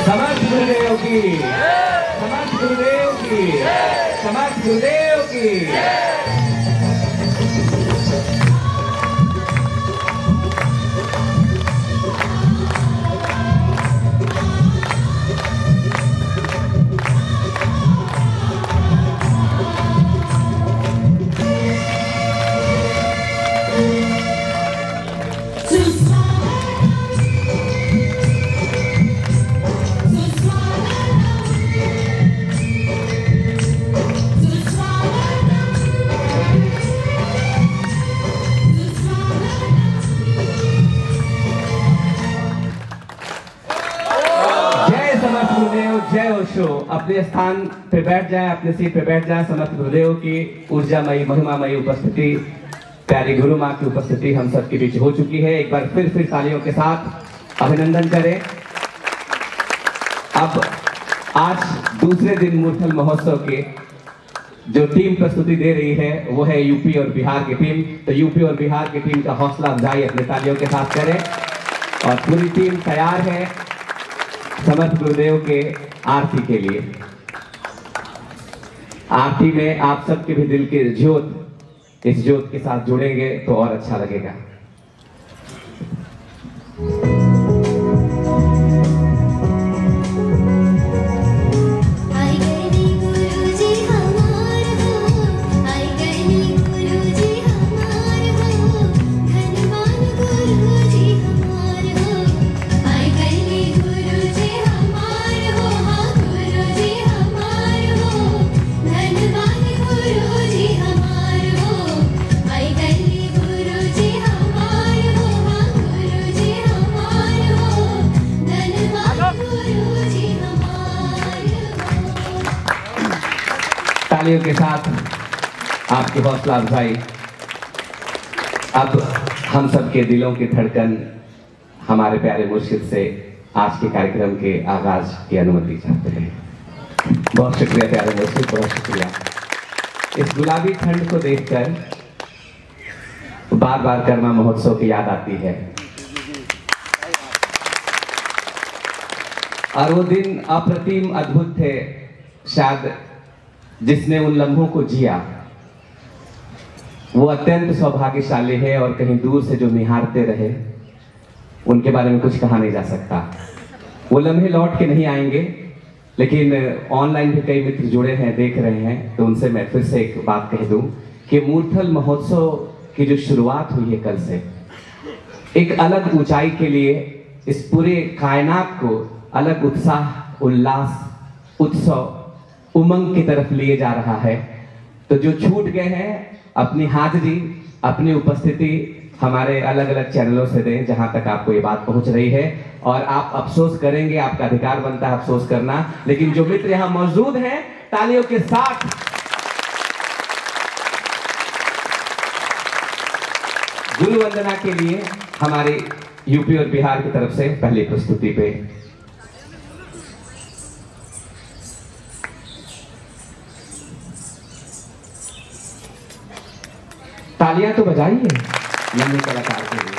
समर्थ गुरुदेव की, समर्थ गुरुदेव की, समर्थ गुरुदेव की। जय ओशो। अपने स्थान पे बैठ जाए, अपने सीट पे बैठ जाए। समर्थ गुरुदेव की ऊर्जामयी महिमामयी उपस्थिति, प्यारी गुरु माँ की उपस्थिति हम सबके बीच हो चुकी है। एक बार फिर तालियों के साथ अभिनंदन करें। अब आज दूसरे दिन मूर्थल महोत्सव के जो टीम प्रस्तुति दे रही है वो है यूपी और बिहार की टीम। तो यूपी और बिहार की टीम का हौसला अफजाई अपने तालियों के साथ करें। और पूरी टीम तैयार है समर्थ गुरुदेव के आरती के लिए। आरती में आप सबके भी दिल के ज्योत इस ज्योत के साथ जुड़ेंगे तो और अच्छा लगेगा। तालियों के साथ आपकी हौसला अफजाई। अब हम सबके दिलों की धड़कन हमारे प्यारे मुर्शिद से आज के कार्यक्रम के आगाज की अनुमति चाहते हैं। बहुत शुक्रिया प्यारे मुर्शिद, बहुत शुक्रिया। इस गुलाबी ठंड को देखकर बार बार कर्मा महोत्सव की याद आती है। और वो दिन अप्रतिम अद्भुत थे। शायद जिसने उन लम्हों को जिया वो अत्यंत सौभाग्यशाली है। और कहीं दूर से जो निहारते रहे उनके बारे में कुछ कहा नहीं जा सकता। वो लम्हे लौट के नहीं आएंगे, लेकिन ऑनलाइन भी कई मित्र जुड़े हैं, देख रहे हैं, तो उनसे मैं फिर से एक बात कह दूं कि मूर्थल महोत्सव की जो शुरुआत हुई है कल से, एक अलग ऊंचाई के लिए इस पूरे कायनात को अलग उत्साह, उल्लास, उत्सव, उमंग की तरफ लिए जा रहा है। तो जो छूट गए हैं अपनी हाजिरी, अपनी उपस्थिति हमारे अलग अलग चैनलों से दें जहां तक आपको ये बात पहुंच रही है। और आप अफसोस करेंगे, आपका अधिकार बनता है अफसोस करना, लेकिन जो मित्र यहां मौजूद हैं तालियों के साथ गुरु वंदना के लिए हमारे यूपी और बिहार की तरफ से पहली प्रस्तुति पे तालियां तो बजाइए नन्हे कलाकार के लिए।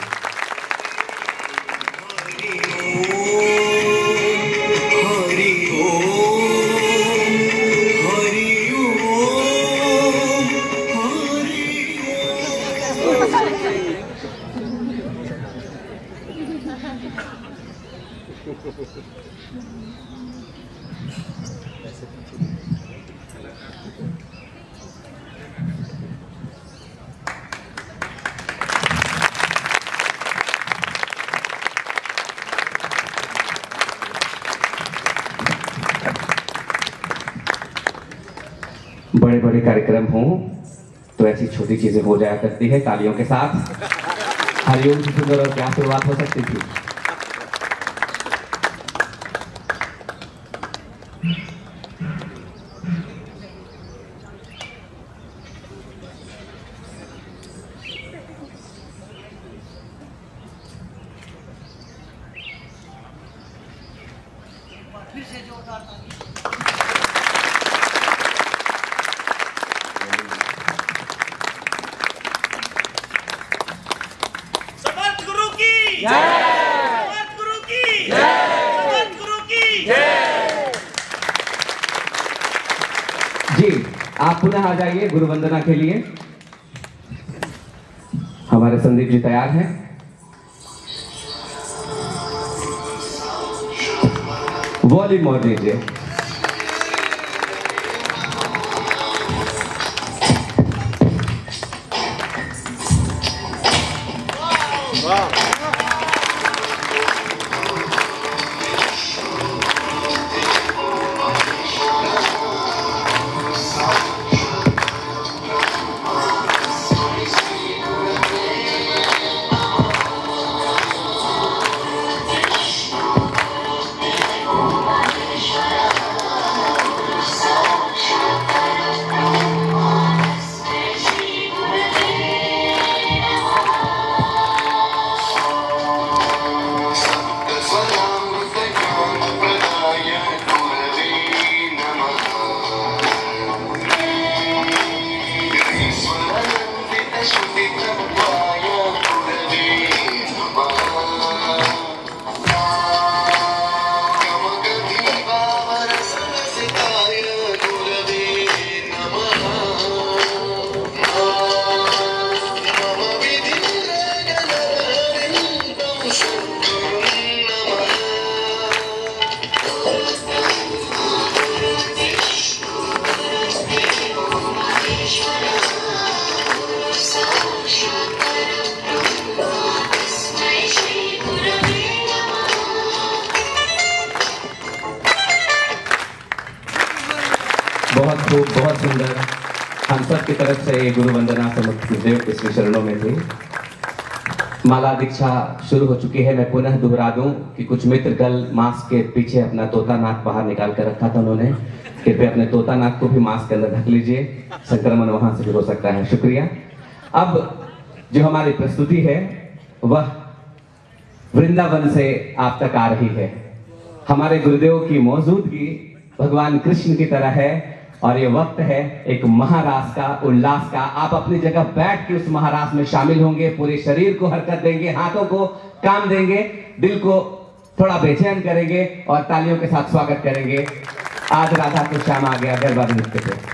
बड़े बड़े कार्यक्रम हों तो ऐसी छोटी चीजें हो जाया करती है। तालियों के साथ हरिओम की सुंदर और क्या शुरुआत हो सकती थी। समर्थ गुरु की जय, समर्थ गुरु की जय, समर्थ गुरु की जय। आप पुनः आ जाइए गुरु वंदना के लिए। हमारे संदीप जी तैयार हैं। वॉल्यूम और दीजिए। बहुत खूब, बहुत सुंदर। हम सब की तरफ से ये गुरु वंदना समस्त गुरुदेव के श्री चरणों में थी। माला दीक्षा शुरू हो चुकी है। मैं पुनः दोहरा दूं कि कुछ मित्र कल मास्क के पीछे अपना तोता नाक बाहर निकाल कर रखा था उन्होंने। कृपया अपने तोता नाक को भी मास्क के अंदर ढक लीजिए, संक्रमण वहां से भी हो सकता है। शुक्रिया। अब जो हमारी प्रस्तुति है वह वृंदावन से आप तक आ रही है। हमारे गुरुदेव की मौजूदगी भगवान कृष्ण की तरह है और ये वक्त है एक महारास का, उल्लास का। आप अपनी जगह बैठ के उस महारास में शामिल होंगे, पूरे शरीर को हरकत देंगे, हाथों को काम देंगे, दिल को थोड़ा बेचैन करेंगे और तालियों के साथ स्वागत करेंगे। आज राधा को श्याम आ गया गरबा नृत्य पे।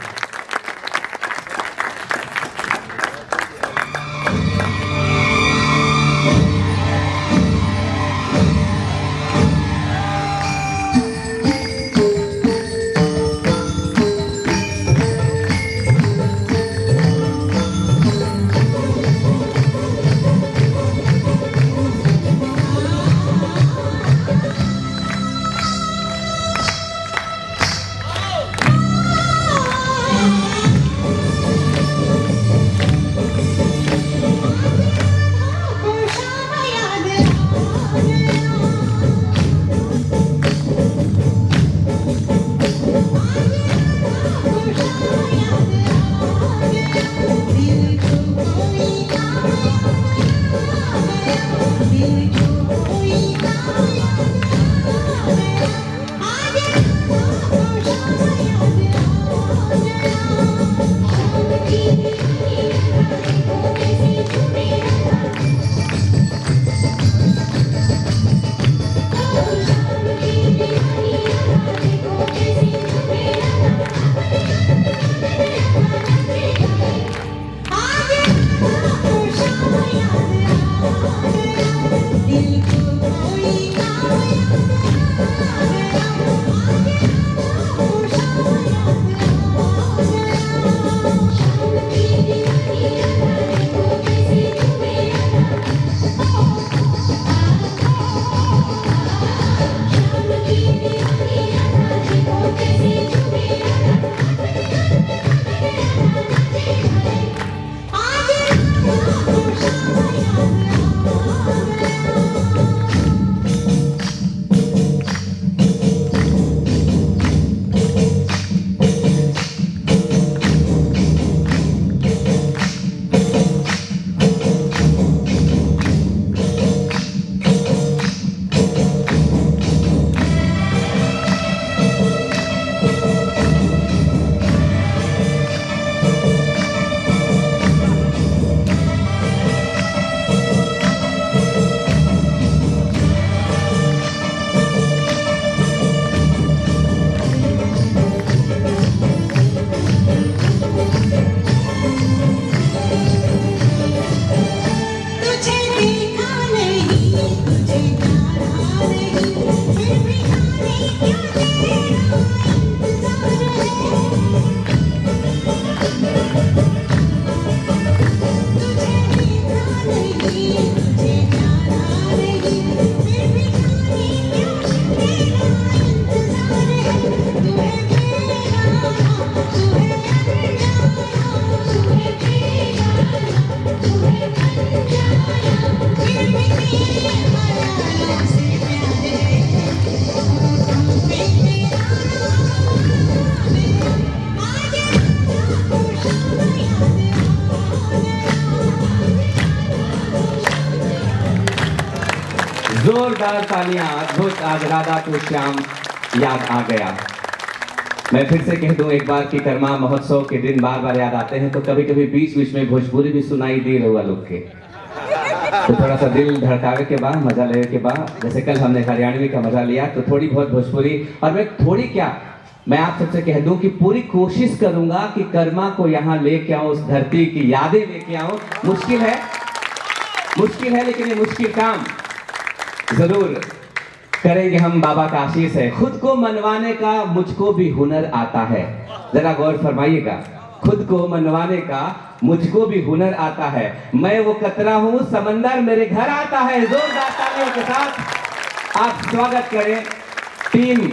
जोरदार तालियां। अद्भुत। आज राधा तो श्याम याद आ गया। मैं फिर से कह दूं एक बार कि कर्मा महोत्सव के दिन बार बार याद आते हैं, तो कभी कभी बीच बीच में भोजपुरी भी सुनाई दे रहा लोग के, तो थोड़ा सा दिल धड़कावे के बाद, मजा लेने के बाद, जैसे कल हमने हरियाणवी का मजा लिया, तो थोड़ी बहुत भोजपुरी। और मैं थोड़ी क्या, मैं आप सबसे कह दूं कि पूरी कोशिश करूंगा कि कर्मा को यहाँ लेके आऊं, उस धरती की यादें लेके आऊं। मुश्किल है लेकिन ये मुश्किल काम जरूर करेंगे हम। बाबा का आशीष है। खुद को मनवाने का मुझको भी हुनर आता है। जरा गौर फरमाइएगा, खुद को मनवाने का मुझको भी हुनर आता है। मैं वो कतरा हूं, समंदर मेरे घर आता है। जोरदार तालियों के साथ आप स्वागत करें टीम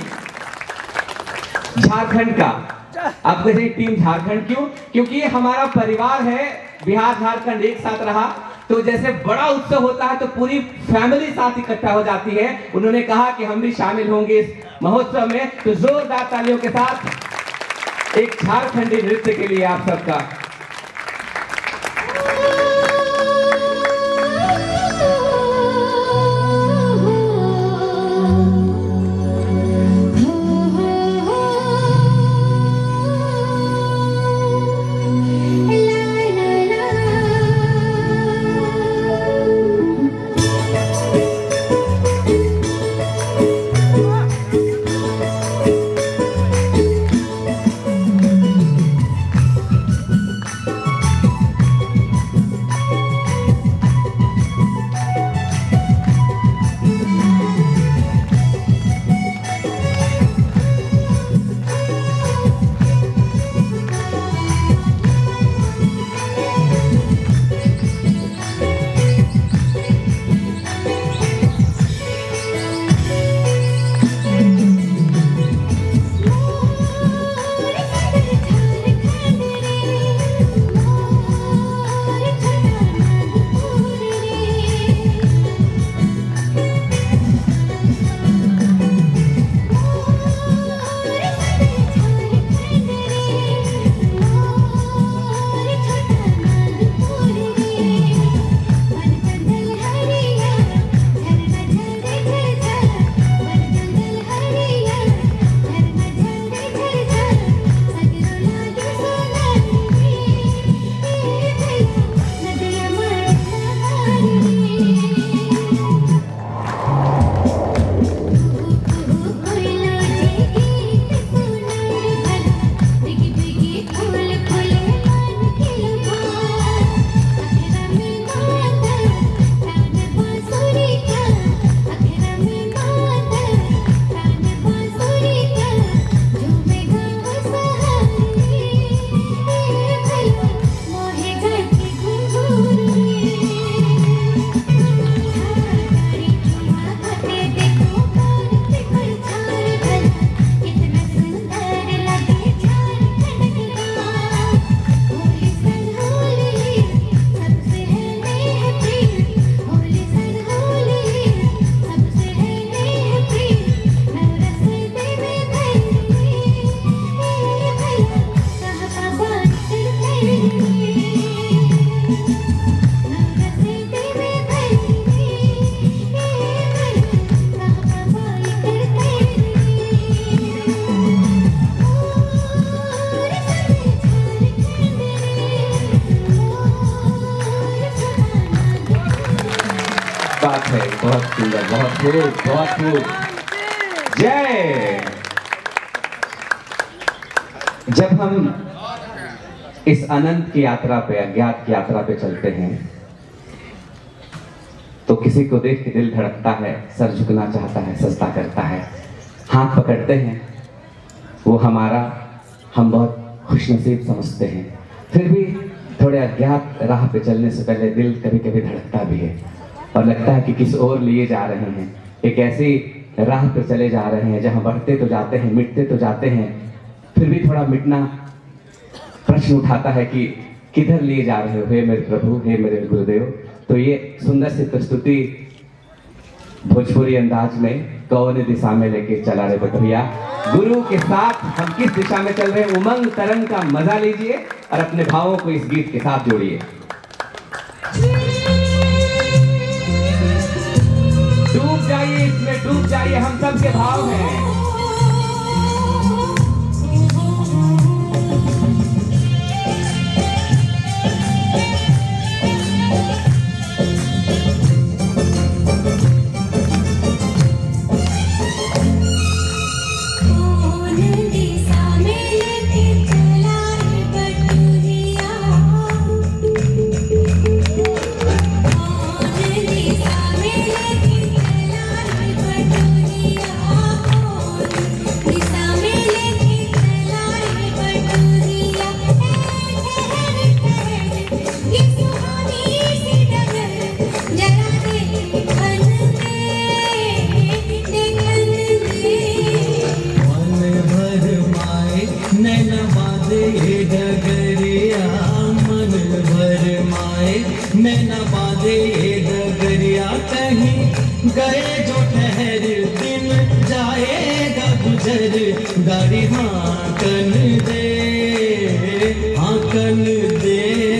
झारखंड का। आप कहें टीम झारखंड क्यों? क्योंकि ये हमारा परिवार है। बिहार झारखंड एक साथ रहा, तो जैसे बड़ा उत्सव होता है तो पूरी फैमिली साथ इकट्ठा हो जाती है। उन्होंने कहा कि हम भी शामिल होंगे इस महोत्सव में, तो जोरदार तालियों के साथ एक झारखंडी नृत्य के लिए आप सबका। बात है, बहुत सुंदर, बहुत खूब, बहुत खूब। जय। जब हम इस अनंत की यात्रा पे, अज्ञात की यात्रा पे चलते हैं, तो किसी को देख के दिल धड़कता है, सर झुकना चाहता है, सजदा करता है, हाथ पकड़ते हैं, वो हमारा, हम बहुत खुशनसीब समझते हैं। फिर भी थोड़े अज्ञात राह पे चलने से पहले दिल कभी कभी धड़कता भी है और लगता है कि किस ओर लिए जा रहे हैं। एक ऐसी राह पे चले जा रहे हैं जहां बढ़ते तो जाते हैं, मिटते तो जाते हैं, फिर भी थोड़ा मिटना प्रश्न उठाता है कि किधर लिए जा रहे हो हे मेरे प्रभु, हे मेरे गुरुदेव। तो ये सुंदर सी प्रस्तुति भोजपुरी अंदाज में कौन दिशा में लेके चला रे भैया। गुरु के साथ हम किस दिशा में चल रहे हैं, उमंग तरंग का मजा लीजिए और अपने भावों को इस गीत के साथ जोड़िए। डूब जाइए, इसमें डूब जाइए, हम सब के भाव हैं। गए जो ठहर दिन जाएगा गुजर, गाड़ी हाकन दे, हाकन दे।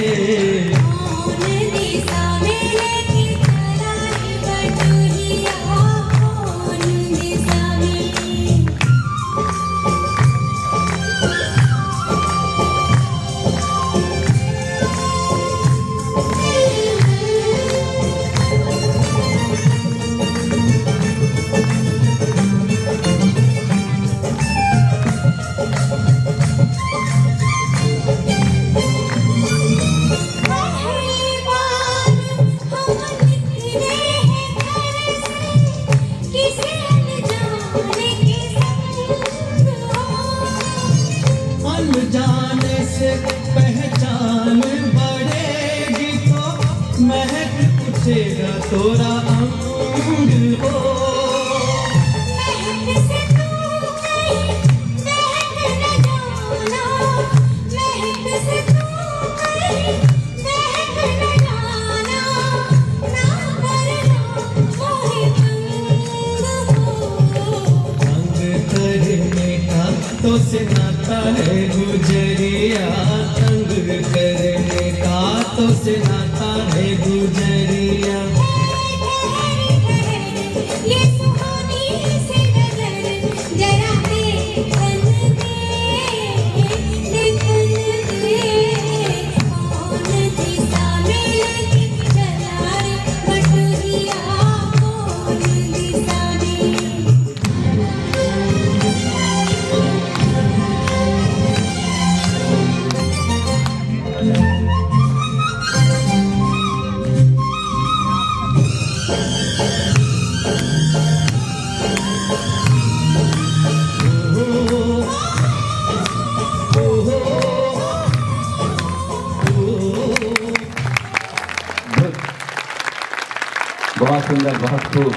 जाने से पहचान बढ़ेगी तो महक पूछेगा तोरा अंग हो। महक से तू कहीं महक न जाना, महक से तू कहीं महक न जाना, ना करना मोहे तंग हो। तंग करने का तो से नाता है गुजरिया, तंग करने का तो से नाता है गुजरिया। ये सुहानी से नजर जरा देखन दे, कौन दिशा में लगी चला रे बटुरिया, कौन दिशा में। बहुत सुंदर, बहुत खूब।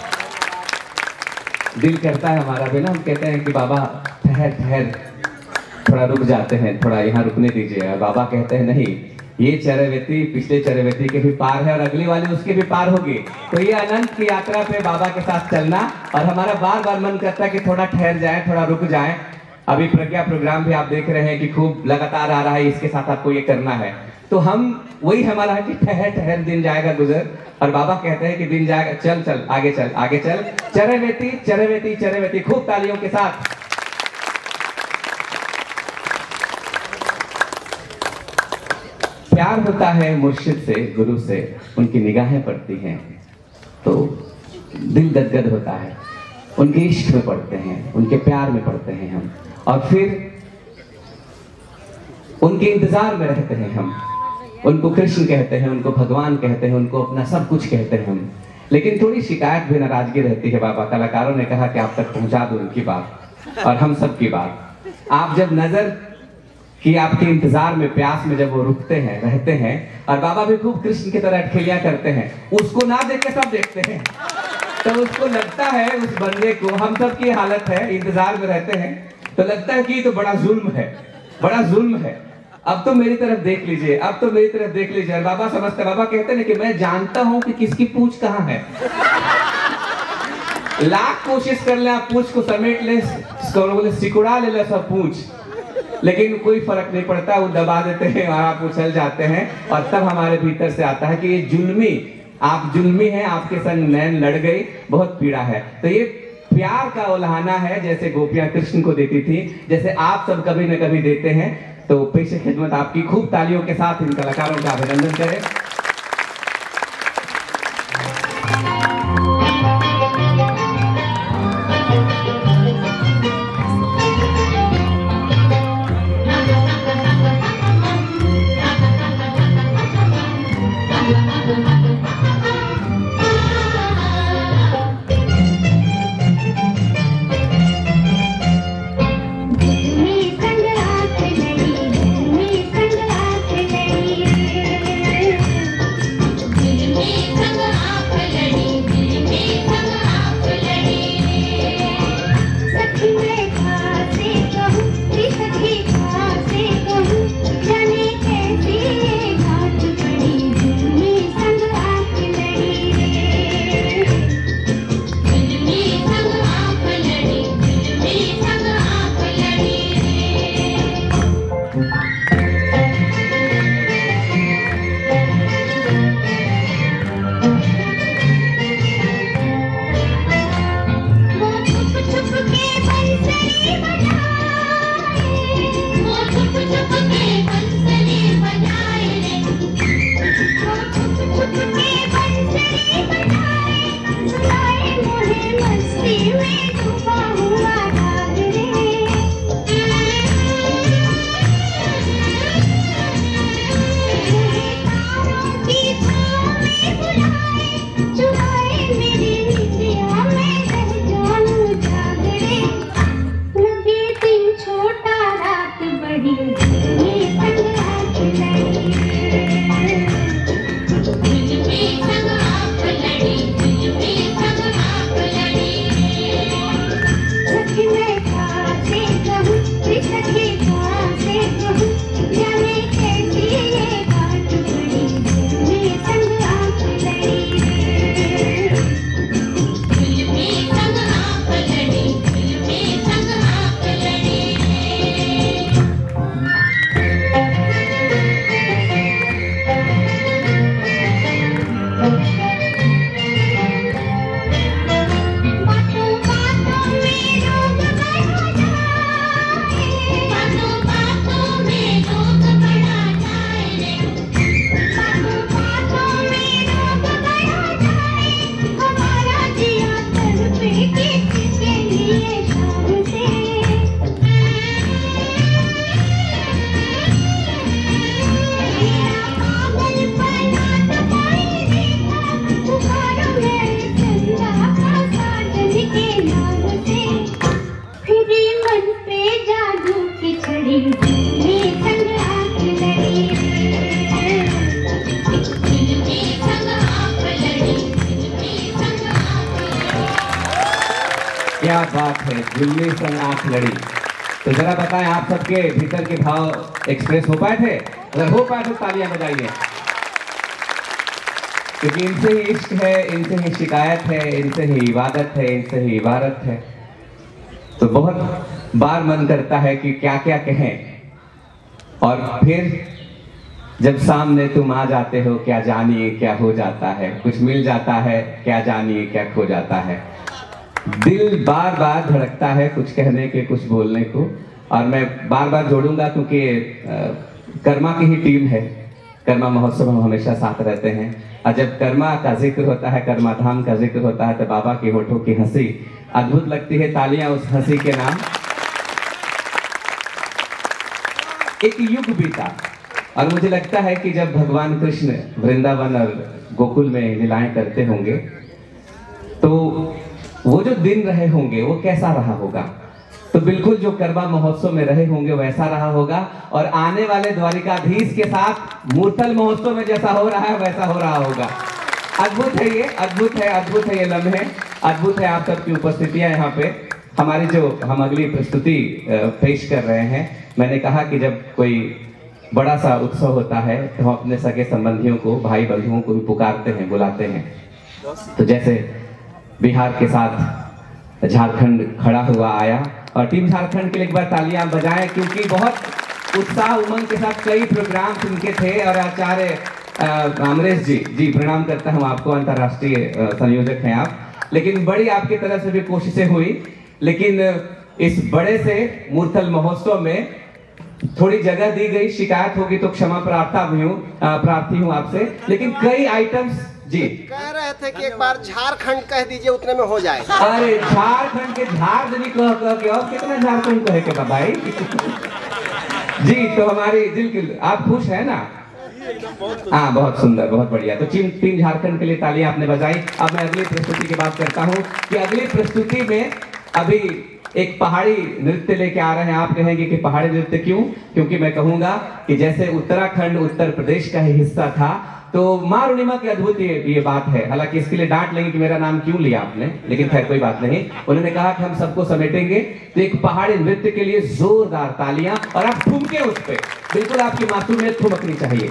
दिल करता है हमारा भी ना, हम कहते हैं कि बाबा ठहर ठहर, थोड़ा रुक जाते हैं, थोड़ा यहाँ रुकने दीजिए। और बाबा कहते हैं नहीं, ये चरैवेती पिछले चरैवेती के भी पार है और अगली वाली उसके भी पार होगी। तो ये अनंत की यात्रा पे बाबा के साथ चलना। और हमारा बार बार मन करता है कि थोड़ा ठहर जाए, थोड़ा रुक जाए। अभी प्रज्ञा प्रोग्राम भी आप देख रहे हैं कि खूब लगातार आ रहा है, इसके साथ आपको ये करना है। तो हम वही हमारा है कि ठहर ठहर दिन जाएगा गुजर। और बाबा कहते हैं कि दिन जाएगा, चल चल आगे चल, आगे चल, चरैवेती चरैवेती चरैवेती। खूब तालियों के साथ। प्यार होता है मुर्शिद से, गुरु से, उनकी निगाहें पड़ती हैं तो दिल गदगद होता है। उनके इश्क में पड़ते हैं, उनके प्यार में पड़ते हैं हम, और फिर उनके इंतजार में रहते हैं हम। उनको कृष्ण कहते हैं, उनको भगवान कहते हैं, उनको अपना सब कुछ कहते हैं हम। लेकिन थोड़ी शिकायत भी, नाराजगी रहती है। बाबा कलाकारों ने कहा कि आप तक पहुंचा दो उनकी बात और हम सब की बात। आप जब नजर कि आपके इंतजार में, प्यास में जब वो रुकते हैं, रहते हैं, और बाबा भी खूब कृष्ण की तरह अटखेलियां करते हैं, उसको ना देख के सब देखते हैं। तो उसको लगता है, उस बंदे को, हम सब की हालत है, इंतजार में रहते हैं तो लगता है कि ये तो बड़ा जुल्म है, बड़ा जुल्म है, अब तो मेरी तरफ देख लीजिए, अब तो मेरी तरफ देख लीजिए। बाबा समझते, बाबा कहते हैं कि मैं जानता हूं कि किसकी पूंछ कहां है। लाख कोशिश कर ले, आप पूंछ को समेट ले, सिकुड़ा ले सब पूंछ, लेकिन कोई फर्क नहीं पड़ता। वो दबा देते हैं और आप उछल जाते हैं। और तब हमारे भीतर से आता है कि ये जुल्मी आप जुल्मी हैं, आपके संग नैन लड़ गई, बहुत पीड़ा है। तो ये प्यार का उल्हाना है, जैसे गोपियां कृष्ण को देती थी, जैसे आप सब कभी न कभी देते हैं। तो पेशे खिदमत आपकी, खूब तालियों के साथ इन कलाकारों का अभिनंदन करें। क्या बात है, जुल्मी संग आंख लड़ी। तो जरा बताएं, आप सबके भीतर के भाव एक्सप्रेस हो पाए थे? अगर हो पाए तो तालियां बजाइए, क्योंकि इनसे ही इश्क है, इनसे ही शिकायत है, इनसे ही इबादत है, इनसे ही इबारत है। तो बहुत बार मन करता है कि क्या क्या कहें, और फिर जब सामने तुम आ जाते हो, क्या जानिए क्या हो जाता है, कुछ मिल जाता है, क्या जानिए क्या खो जाता है। दिल बार बार धड़कता है कुछ कहने के, कुछ बोलने को। और मैं बार बार जोड़ूंगा क्योंकि कर्मा की ही टीम है, कर्मा महोत्सव हम हमेशा साथ रहते हैं। और जब कर्मा का जिक्र होता है, कर्मा धाम का जिक्र होता है, तो बाबा की होठों की हंसी अद्भुत लगती है। तालियां उस हंसी के नाम। एक युग बीता और मुझे लगता है कि जब भगवान कृष्ण वृंदावन और गोकुल में लीलाएं करते होंगे, तो वो जो दिन रहे होंगे वो कैसा रहा होगा। तो बिल्कुल जो कर्मा महोत्सव में रहे होंगे वैसा रहा होगा, और आने वाले द्वारिकाधीश के साथ मूर्तल महोत्सव में जैसा हो रहा है वैसा हो रहा होगा। अद्भुत है ये, अद्भुत है, अद्भुत है ये लम्हे, अद्भुत है आप सबकी उपस्थितियां यहाँ पे। हमारी जो हम अगली प्रस्तुति पेश कर रहे हैं, मैंने कहा कि जब कोई बड़ा सा उत्सव होता है तो हम अपने सगे संबंधियों को, भाई बंधुओं को भी पुकारते हैं, बुलाते हैं। तो जैसे बिहार के साथ झारखंड खड़ा हुआ आया, और टीम झारखंड के लिए एक बार तालियां बजाएं, क्योंकि बहुत उत्साह उमंग के साथ कई प्रोग्राम इनके थे, और आचार्य अमरेश जी प्रणाम करता हूँ आपको, अंतर्राष्ट्रीय संयोजक हैं आप। लेकिन बड़ी आपकी तरफ से भी कोशिशें हुई, लेकिन इस बड़े से मूर्थल महोत्सव में थोड़ी जगह दी गई, शिकायत होगी तो क्षमा प्रार्थी हूँ आपसे। लेकिन कई आइटम्स जी कह रहे थे कि एक बार झारखंड कह दीजिए, उतने में हो जाए। अरे झारखंड के झारखंडी कह के और कितना झारखंड कहे के भाई जी। तो हमारी दिल की, आप खुश है ना? हाँ बहुत सुंदर, बहुत बढ़िया। तो टीम झारखंड के लिए तालियां आपने बजाई। अब मैं अगली प्रस्तुति की बात करता हूँ कि अगली प्रस्तुति में अभी एक पहाड़ी नृत्य लेके आ रहे हैं। आप कहेंगे कि पहाड़ी नृत्य क्यों? क्योंकि मैं कहूंगा कि जैसे उत्तराखंड उत्तर प्रदेश का ही हिस्सा था, तो मां अरुणिमा की अद्भुत ये बात है। हालांकि इसके लिए डांट लेंगे कि मेरा नाम क्यों लिया आपने, लेकिन खैर कोई बात नहीं। उन्होंने कहा कि हम सबको समेटेंगे, तो एक पहाड़ी नृत्य के लिए जोरदार तालियां और आप ठुमके उस पे, बिल्कुल आपकी मासूमियत ठुमकनी चाहिए।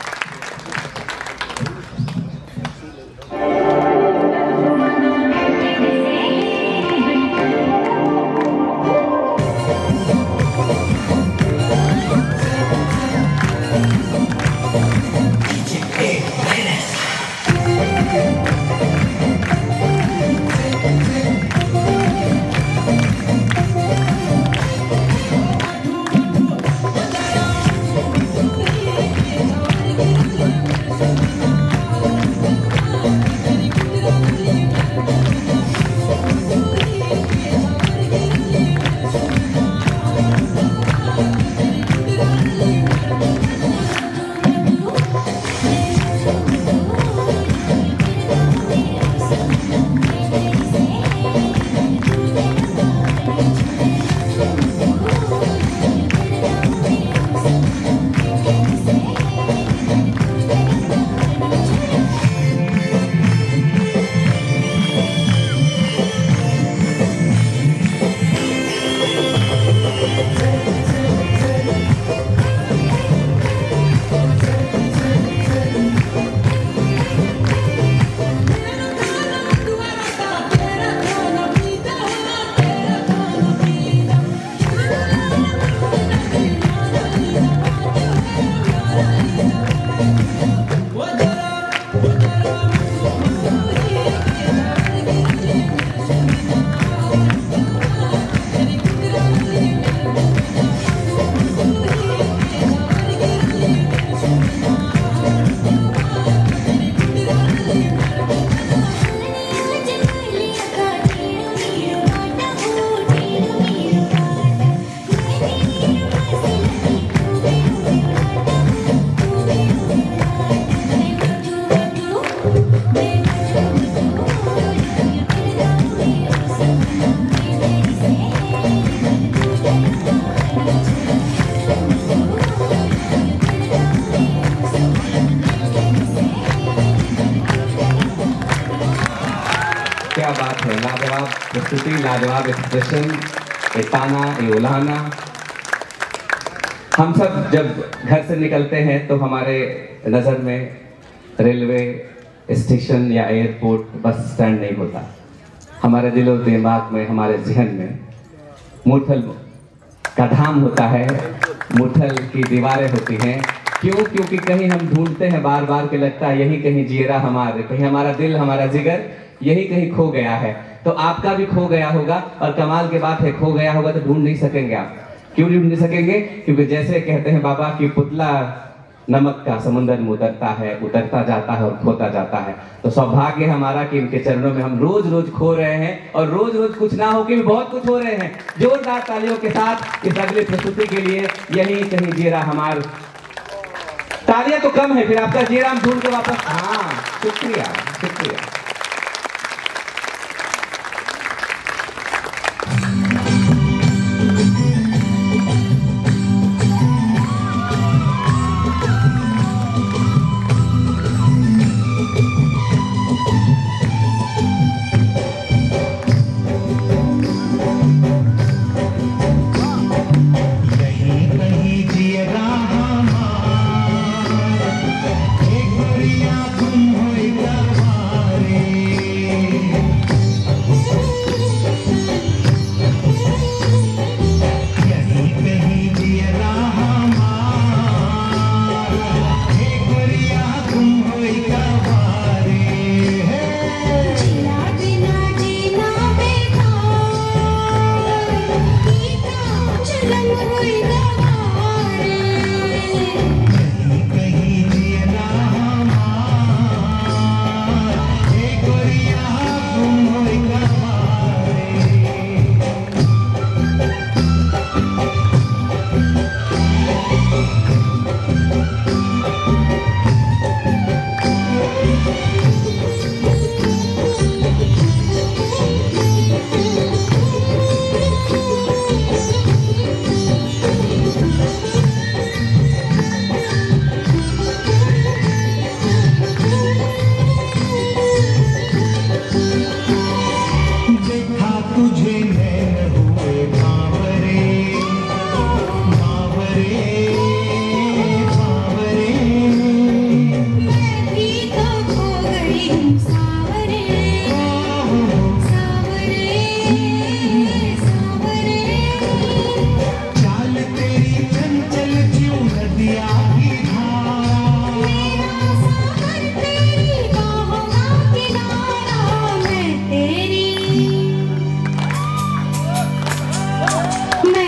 क्या बात है, लाजवाब प्रस्तुति, लाजवाब एक्सप्रेशन, ये ताना, ये उलाहना। हम सब जब घर से निकलते हैं तो हमारे नज़र में रेलवे स्टेशन या एयरपोर्ट बस स्टैंड नहीं होता। हमारे दिलो दिमाग में, हमारे जहन में मूर्थल का धाम होता है, मूर्थल की दीवारें होती हैं। क्यों? क्योंकि कहीं हम ढूंढते हैं बार बार के लगता है यही कहीं जियरा हमारे, कहीं हमारा दिल, हमारा जिगर यही कहीं खो गया है। तो आपका भी खो गया होगा, और कमाल की बात है खो गया होगा तो ढूंढ नहीं सकेंगे आप। क्यों ढूंढ नहीं सकेंगे? क्योंकि जैसे कहते हैं बाबा कि पुतला नमक का समुद्र में उतरता है, उतरता जाता है और खोता जाता है। तो सौभाग्य हमारा कि इनके चरणों में हम रोज रोज खो रहे हैं, और रोज रोज कुछ ना हो के भी बहुत कुछ हो रहे हैं। जोरदार तालियों के साथ इस अगली प्रस्तुति के लिए यही कहीं जियरा हमार। तालियां तो कम है, फिर आपका जियरा हम ढूंढ के वापस। हाँ शुक्रिया शुक्रिया। तुम होई गवारे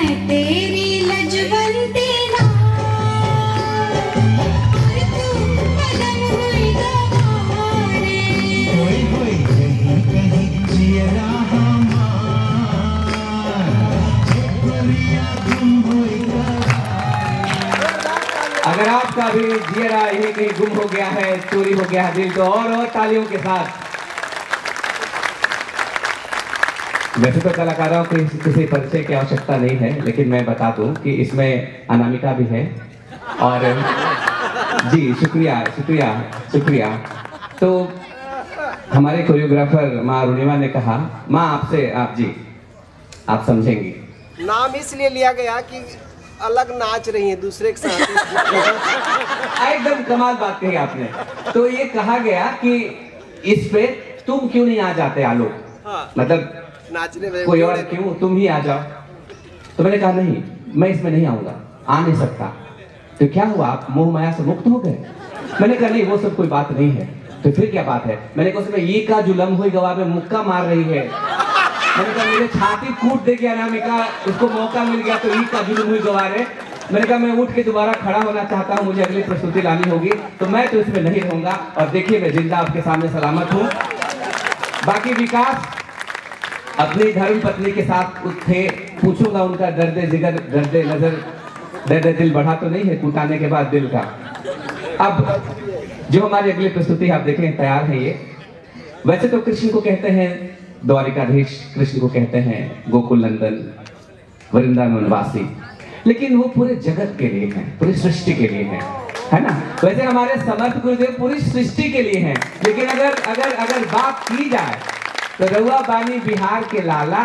तेरी लजवंती नार और तू पलम हुई गवारे होई होई कहीं कहीं जियरा अगर आपका भी जियरा यही कहीं गुम हो गया है, चोरी हो गया है दिल, तो और तालियों के साथ। वैसे तो कलाकारों को किसी परिचय की आवश्यकता नहीं है, लेकिन मैं बता दूं कि इसमें अनामिका भी है और जी शुक्रिया शुक्रिया शुक्रिया। तो हमारे कोरियोग्राफर माँ अरुणिमा ने कहा, माँ आपसे आप समझेंगी। नाम इसलिए लिया गया कि अलग नाच रही है दूसरे के साथ। एकदम कमाल बात कही आपने। तो ये कहा गया कि इस पे तुम क्यों नहीं आ जाते आलोक, हाँ। मतलब नाचने में कोई और क्यों, तुम ही आ जाओ। तो मैंने कहा नहीं, मैं इसमें नहीं आऊंगा, आ नहीं सकता। तो क्या हुआ, आप मोह माया से मुक्त हो गए? मैंने कहा नहीं, वो सब कोई बात नहीं है। तो फिर क्या बात है? मैंने कहा उसमें ये का जुलम हुई गवा में मुक्का मार रही है। मैंने कहा मेरे छाती कूट दे गया अनामिका, उसको मौका मिल गया तो ये का जुलम हुई गवा रहे। मैंने कहा मैं उठ के दोबारा खड़ा होना चाहता हूँ, मुझे अगली प्रस्तुति लानी होगी, तो मैं तो इसमें नहीं रहूंगा। और देखिए मैं जिंदा आपके सामने सलामत हूँ। बाकी विकास अपनी धर्म पत्नी के साथ थे, पूछूंगा उनका दर्द जिगर, दर्द नजर, दर्द दिल बढ़ा तो नहीं है कुटाने के बाद दिल का। अब जो हमारी अगली प्रस्तुति आप देखें तैयार है ये। वैसे तो कृष्ण को कहते हैं द्वारिकाधीश, कृष्ण को कहते हैं गोकुल नंदन, वृंदावन वासी, लेकिन वो पूरे जगत के लिए हैं, पूरी सृष्टि के लिए हैं, है ना। वैसे हमारे समर्थ गुरुदेव पूरी सृष्टि के लिए हैं, लेकिन अगर अगर अगर बात की जाए तो रउआ बानी बिहार के लाला,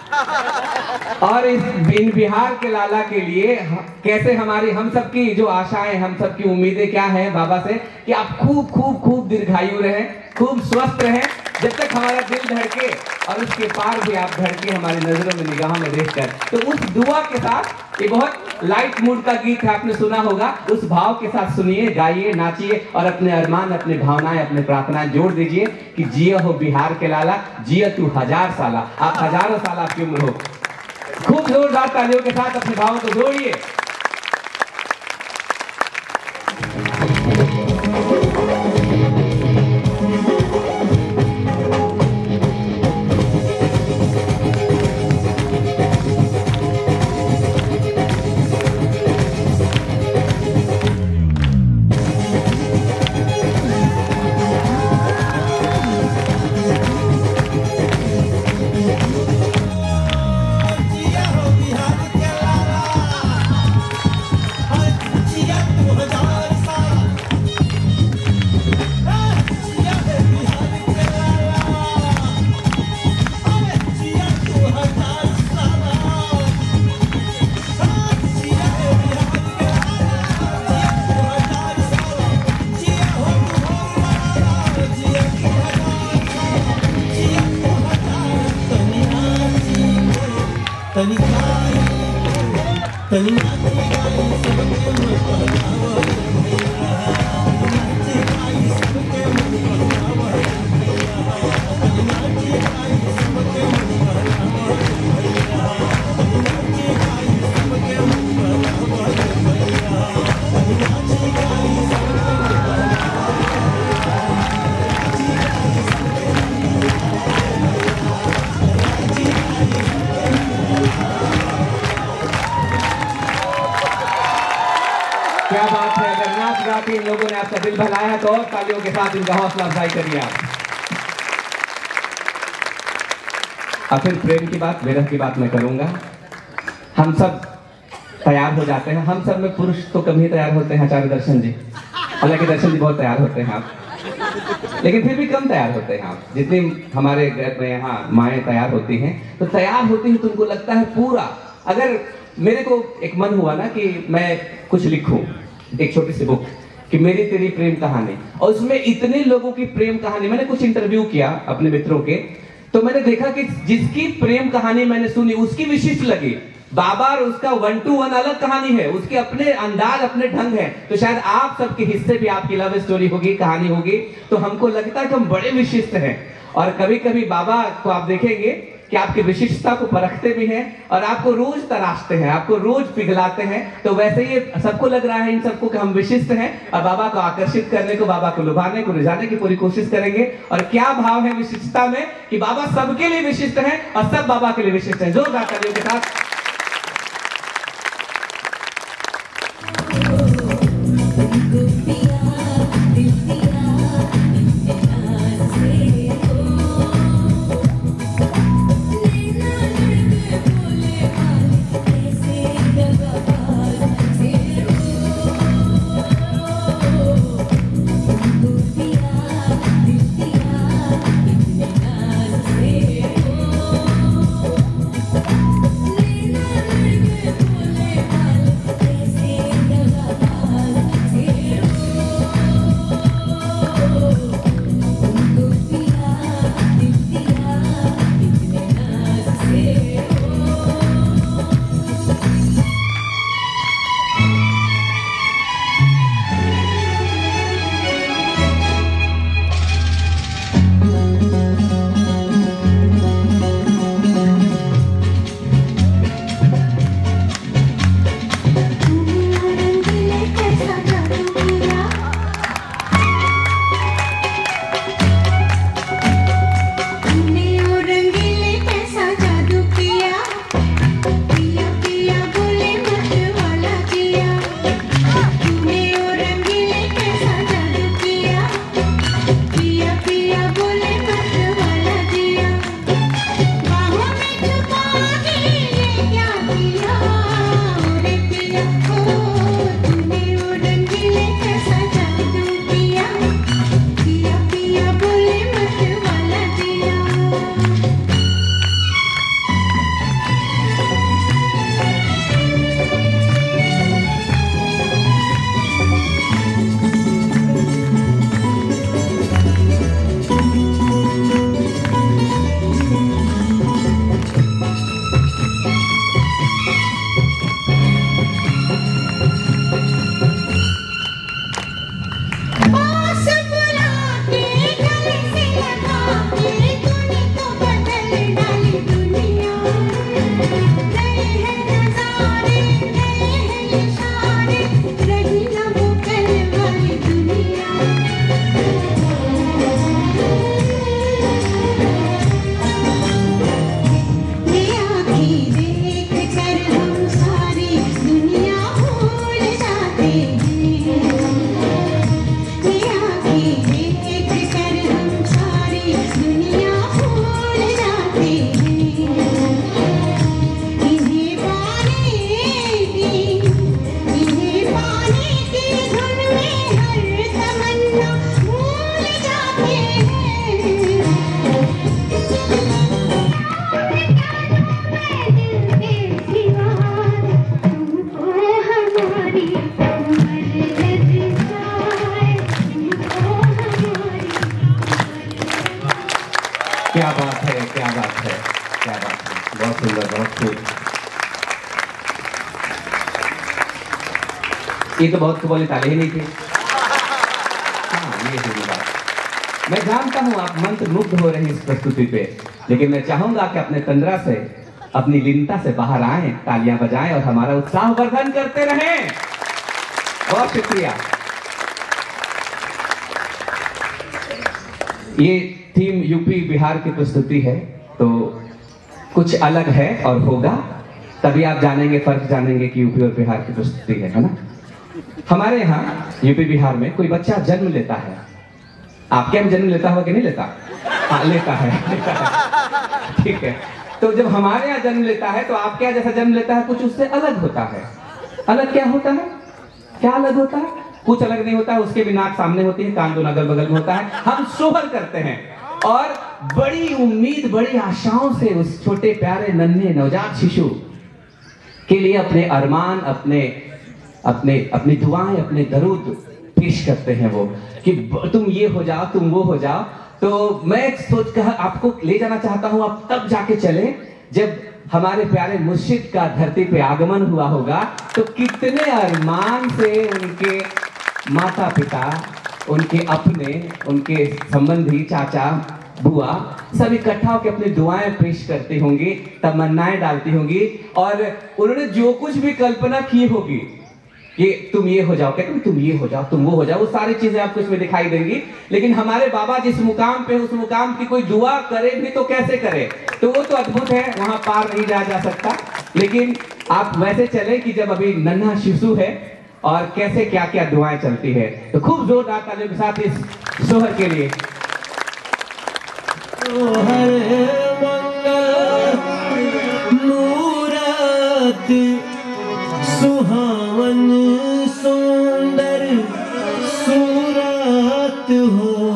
और इन बिहार के लाला के लिए कैसे हमारी हम सबकी जो आशाएं, हम सबकी उम्मीदें क्या है बाबा से कि आप खूब खूब खूब दीर्घायु रहें, खूब स्वस्थ रहें, जब तक हमारा दिल धड़के और उसके पार भी आप धड़के हमारी नजरों में, निगाहों में देखकर। तो उस दुआ के साथ ये बहुत लाइट मूड का गीत है, आपने सुना होगा, उस भाव के साथ सुनिए, गाइए, नाचिए और अपने अरमान, अपने भावनाएं, अपने प्रार्थनाएं जोड़ दीजिए कि जिया हो बिहार के लाला, जिया तू 1000 साल, आप हजारों साल आपकी उम्र हो। खूब जोरदार तालियों के साथ अपने भावों को जोड़िए। क्या बात है, अगर नाच गा के इन लोगों ने आपका दिल बहलाया है तो और तालियों के साथ इनका हौसला अफजाई करिए आप। अब फिर प्रेम की बात, विरह की बात मैं करूंगा। हम सब तैयार हो जाते हैं, हम सब में पुरुष तो कम ही तैयार होते हैं, आचार्य दर्शन जी, हालांकि दर्शन जी बहुत तैयार होते हैं आप, लेकिन फिर भी कम तैयार होते हैं आप। जितनी हमारे घर में यहाँ माएँ तैयार होती हैं, तो तैयार होती हैं तो उनको लगता है पूरा। अगर मेरे को एक मन हुआ ना कि मैं कुछ लिखूं, एक छोटी सी बुक कि मेरी तेरी प्रेम कहानी, और उसमें इतने लोगों की प्रेम कहानी, मैंने कुछ इंटरव्यू किया अपने मित्रों के, तो मैंने देखा कि जिसकी प्रेम कहानी मैंने सुनी उसकी विशिष्ट लगी। बाबा और उसका 1 to 1 अलग कहानी है, उसके अपने अंदाज, अपने ढंग है। तो शायद आप सबके हिस्से भी आपकी लव स्टोरी होगी, कहानी होगी, तो हमको लगता है कि हम बड़े विशिष्ट हैं। और कभी कभी बाबा को आप देखेंगे कि कि आपकी विशिष्टता को परखते भी हैं और आपको रोज तराशते हैं, आपको रोज पिघलाते हैं। तो वैसे ही सबको लग रहा है इन सबको कि हम विशिष्ट हैं और बाबा को आकर्षित करने को, बाबा को लुभाने को, रिझाने की पूरी कोशिश करेंगे। और क्या भाव है विशिष्टता में कि बाबा सबके लिए विशिष्ट हैं और सब बाबा के लिए विशिष्ट हैं। जोरदार तालियों के साथ। क्या बात है, क्या बात है, क्या बात है, बहुत सुंदर, बहुत खूब। ये तो बहुत वाली ताली ही नहीं थी। हाँ, ये है बात। मैं जानता हूँ आप मंत्र मुग्ध हो रहे हैं इस प्रस्तुति पे, लेकिन मैं चाहूंगा कि अपने तंद्रा से, अपनी लीनता से बाहर आएं, तालियां बजाएं और हमारा उत्साहवर्धन करते रहें। बहुत शुक्रिया। ये थीम यूपी बिहार की प्रस्तुति है, तो कुछ अलग है और होगा, तभी आप जानेंगे, फर्क जानेंगे कि यूपी और बिहार की प्रस्तुति है ना। हमारे यहाँ यूपी बिहार में कोई बच्चा जन्म लेता है, आपके यहाँ जन्म लेता होगा कि नहीं लेता? हाँ, लेता है। ठीक है, तो जब हमारे यहाँ जन्म लेता है तो आपके यहाँ जैसा जन्म लेता है, कुछ उससे अलग होता है। अलग क्या होता है? क्या अलग होता है? कुछ अलग नहीं होता है, उसके भी नाक सामने होती है, कान दोनों अगल बगल में होता है। हम सोहर करते हैं और बड़ी उम्मीद, बड़ी आशाओं से उस छोटे प्यारे नन्हे नवजात शिशु के लिए अपने अरमान, अपनी दुआएं, अपने दरूद पेश करते हैं वो कि तुम ये हो जाओ, तुम वो हो जाओ। तो मैं सोच कर आपको ले जाना चाहता हूं, आप तब जाके चले जब हमारे प्यारे मुर्शिद का धरती पे आगमन हुआ होगा। तो कितने अरमान से उनके माता पिता, उनके अपने, उनके संबंधी, चाचा, बुआ सब इकट्ठा होकर अपनी दुआएं पेश करती होंगी, तमन्नाएं डालती होंगी, और उन्होंने जो कुछ भी कल्पना की होगी कि तुम ये हो जाओ, कहते तुम ये हो जाओ, तुम वो हो जाओ, वो सारी चीजें आपको इसमें दिखाई देंगी। लेकिन हमारे बाबा जिस मुकाम पे, उस मुकाम की कोई दुआ करे भी तो कैसे करे, तो वो तो अद्भुत है, वहां पार नहीं जाया जा सकता। लेकिन आप वैसे चले कि जब अभी नन्हा शिशु है और कैसे क्या क्या दुआएं चलती है। तो खूब जोरदार तालियों के साथ इस सोहर के लिए। मूरत सुहावन सुंदर सूरत हो,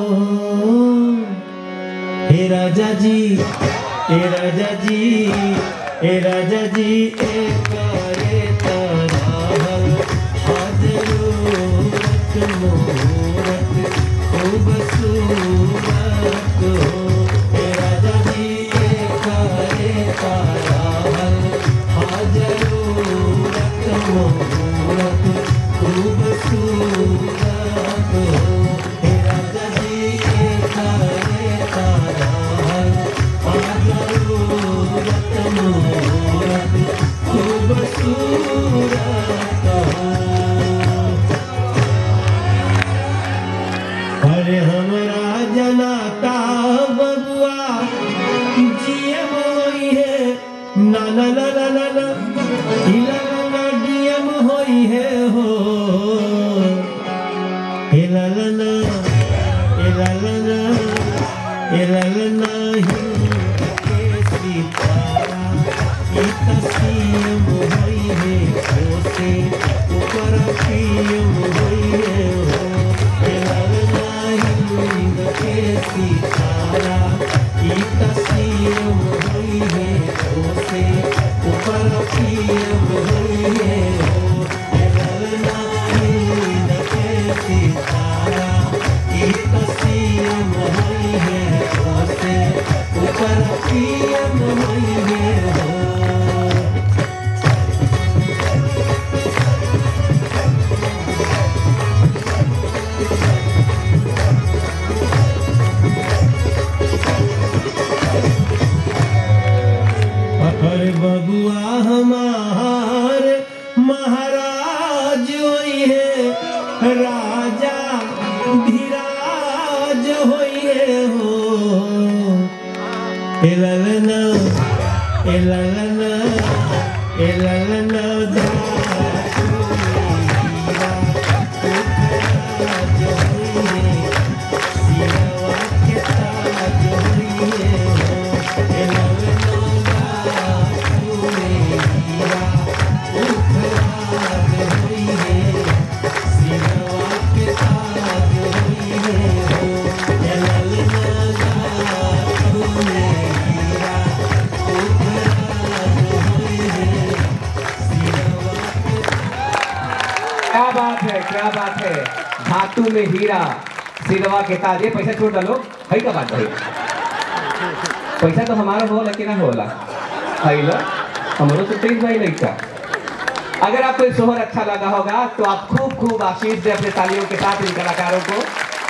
हे राजा जी, हे राजा जी, हे राजा जी, एक रे तारा हाजरूरत मूरत खूबसूरत हो, हे राजा जी, एक रे तारा हाजरूरत मूरत खूबसूरत हो, हे राजा जी, एक रे तारा हाजरूरत मूरत खूबसूरत हो। अरे हमरा जनाता बबुआ जिए होई है, ना ना ना ना ना ना इलाना डीएम होई है हो, इलाना इलाना इलाना के सितारा सीएम होई है, ओसे ऊपर पीएम होई है हो, इलाना के सितारा सीएम होई है, ओसे ऊपर पीएम होई है हो, इलाना के सितारा सीएम होई है, ओसे ऊपर पीएम होई है हो। अरे बबुआ हमार महाराज होई है, राजा धीराज होई है हो, एललना एललना एललना धारा जो होई है, सिरवा के ताज होई है हो, एललना क्या बात है, क्या बात है, धातु में हीरा, सिरवा के ताज। ये पैसा छोड़ डालो भाई का बात भाई, पैसा तो हमारा हो लेकिन ना होला भाई लो हमारो तो तेज भाई नहीं का। अगर आपको ये सोहर अच्छा लगा होगा तो आप खूब खूब आशीष दे अपने तालियों के साथ इन कलाकारों को।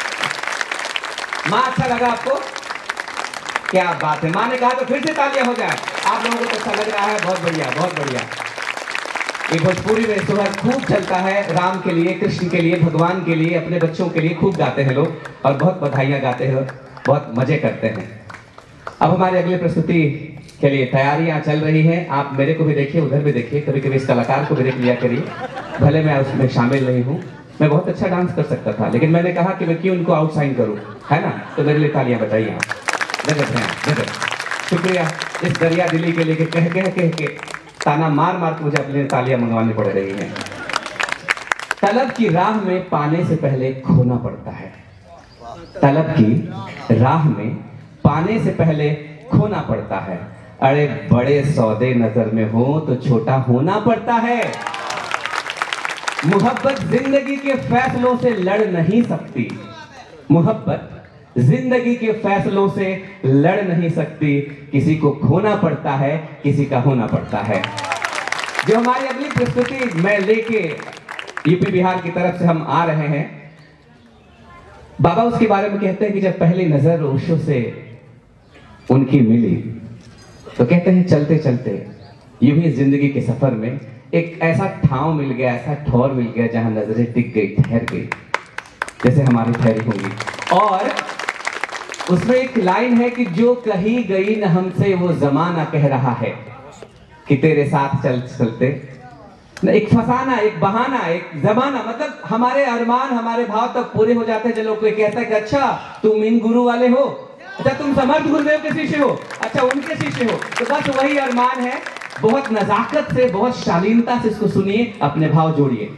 माँ अच्छा लगा आपको? क्या बात है, माँ ने कहा तो फिर से तालियां हो जाए। आप लोगों को तो अच्छा लग रहा है, बहुत बढ़िया बहुत बढ़िया। ये भोजपुरी में सोहर खूब चलता है, राम के लिए, कृष्ण के लिए, भगवान के लिए, अपने बच्चों के लिए खूब गाते हैं लोग और बहुत बधाइयां गाते हैं, बहुत मजे करते हैं। अब हमारे अगले प्रस्तुति के लिए तैयारियां चल रही हैं। आप मेरे को भी देखिए, उधर भी देखिए, कभी कभी इस कलाकार को भी देख लिया करिए। भले मैं उसमें शामिल नहीं हूँ, मैं बहुत अच्छा डांस कर सकता था, लेकिन मैंने कहा कि मैं क्यों उनको आउटसाइन करूँ, है ना। तो मेरे लिए तालियां बताइए आप। गजब है, गजब, शुक्रिया इस दरिया दिली के लिए कि कह के ताना मार मार के मुझे अपने तालियां मंगवानी पड़ रही हैं। तलब की राह में पाने से पहले खोना पड़ता है, तलब की राह में पाने से पहले खोना पड़ता है। अरे बड़े सौदे नजर में हो तो छोटा होना पड़ता है। मोहब्बत जिंदगी के फैसलों से लड़ नहीं सकती, मोहब्बत जिंदगी के फैसलों से लड़ नहीं सकती। किसी को खोना पड़ता है, किसी का होना पड़ता है। जो हमारी अगली प्रस्तुति मैं लेके यूपी बिहार की तरफ से हम आ रहे हैं, बाबा उसके बारे में कहते हैं कि जब पहली नजर ओशो से उनकी मिली। तो कहते हैं चलते चलते यूं ही जिंदगी के सफर में एक ऐसा ठाव मिल गया, ऐसा ठौर मिल गया जहां नजरें टिक गई, ठहर गई, जैसे हमारी ठहरी होंगी। और उसमें एक लाइन है कि जो कही गई न हमसे वो जमाना कह रहा है कि तेरे साथ चल चलते। एक फसाना, एक बहाना, एक जमाना, मतलब हमारे अरमान, हमारे भाव तब पूरे हो जाते हैं जब लोग कोई कहता है कि अच्छा तुम इन गुरु वाले हो, अच्छा तुम समर्थ गुरुदेव के शिष्य हो, अच्छा उनके शिष्य हो। तो बस वही अरमान है। बहुत नजाकत से, बहुत शालीनता से इसको सुनिए, अपने भाव जोड़िए।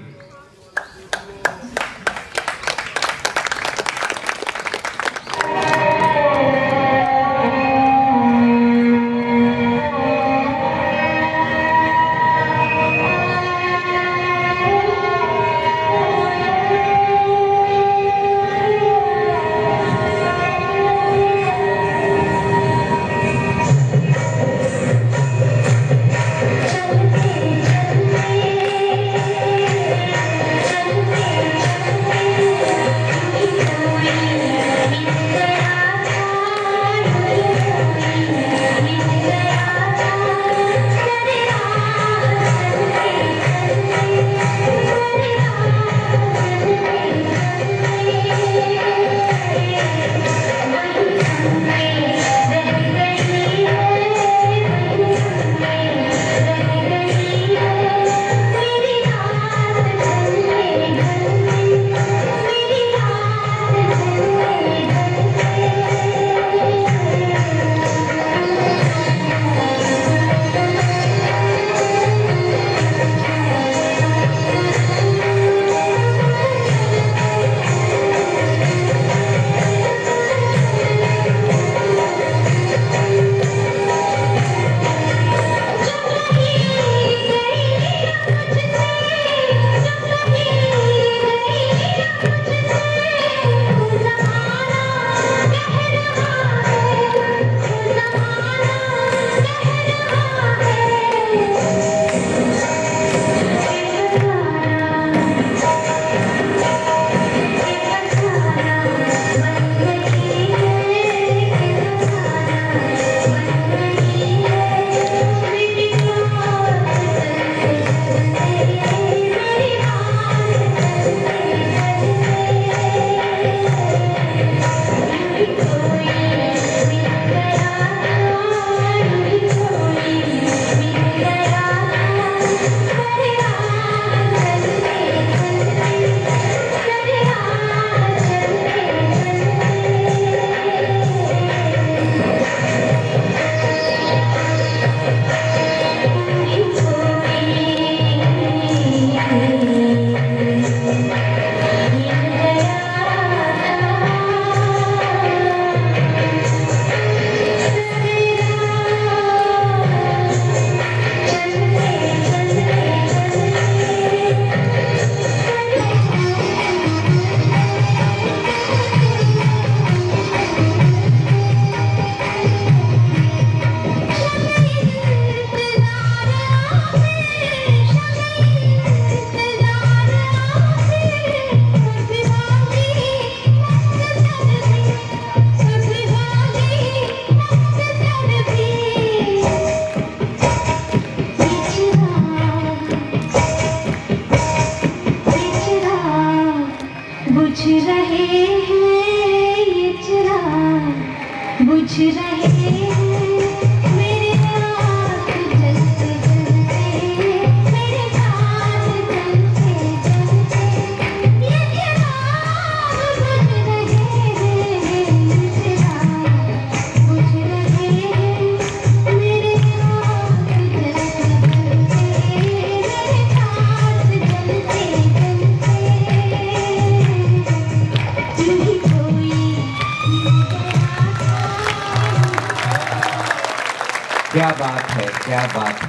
क्या बात है, क्या बात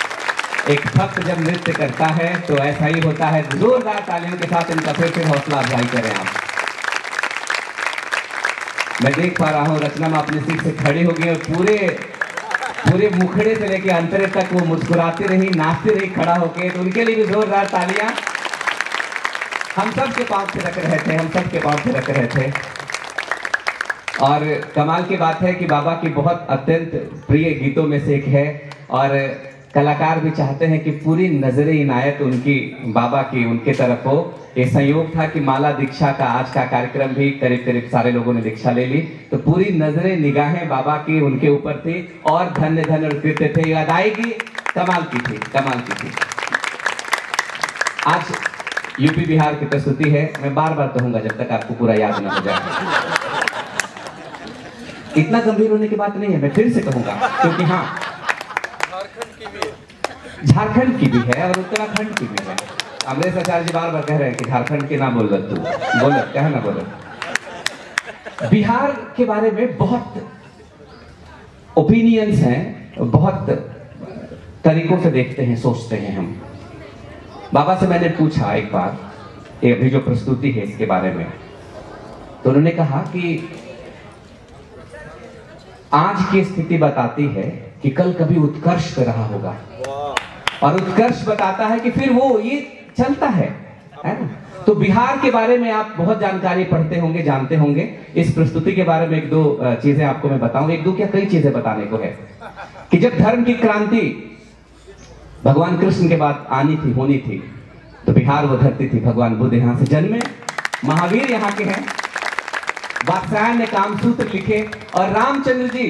है। एक भक्त जब नृत्य करता है तो ऐसा ही होता है। जोरदार तालियों के साथ इनका फिर हौसला अफजाई करें आप। मैं देख पा रहा हूँ रचना में अपनी सीट से खड़ी हो गई और पूरे मुखड़े से लेके अंतरे तक वो मुस्कुराती रही, नाचती रही खड़ा होके। तो उनके लिए भी जोरदार तालियां। हम सब के पांव पे रख रहे थे, हम सब के पांव पे रख रहे थे। और कमाल की बात है कि बाबा की बहुत अत्यंत प्रिय गीतों में से एक है, और कलाकार भी चाहते हैं कि पूरी नजर इनायत उनकी बाबा की उनके तरफ हो। ये संयोग था कि माला दीक्षा का आज का कार्यक्रम भी करीब करीब सारे लोगों ने दीक्षा ले ली, तो पूरी नजरें निगाहें बाबा की उनके ऊपर थी, और धन्य धन्य और कृत्य थे। ये अदायगी कमाल की थी, कमाल की थी। आज यूपी बिहार की प्रस्तुति है, मैं बार बार कहूंगा जब तक आपको पूरा याद न हो जाए। इतना गंभीर होने की बात नहीं है, मैं फिर से कहूंगा, क्योंकि हाँ झारखंड की भी है और उत्तराखंड की भी है। अमरेश आचार्य जी बार बार कह रहे हैं कि झारखंड के ना बोल तू बोलो, क्या ना बोलो। बिहार के बारे में बहुत ओपिनियंस हैं, बहुत तरीकों से देखते हैं, सोचते हैं हम। बाबा से मैंने पूछा एक बार, ये अभी जो प्रस्तुति है इसके बारे में, तो उन्होंने कहा कि आज की स्थिति बताती है कि कल कभी उत्कर्ष पे रहा होगा, और उत्कर्ष बताता है कि फिर वो ये चलता है ना। तो बिहार के बारे में आप बहुत जानकारी पढ़ते होंगे, जानते होंगे। इस प्रस्तुति के बारे में एक दो चीजें आपको मैं बताऊंगा, एक दो क्या कई चीजें बताने को है। कि जब धर्म की क्रांति भगवान कृष्ण के बाद आनी थी, होनी थी, तो बिहार वो धरती थी। भगवान बुद्ध यहाँ से जन्मे, महावीर यहाँ के हैं, वात्स्यायन ने कामसूत्र लिखे, और रामचंद्र जी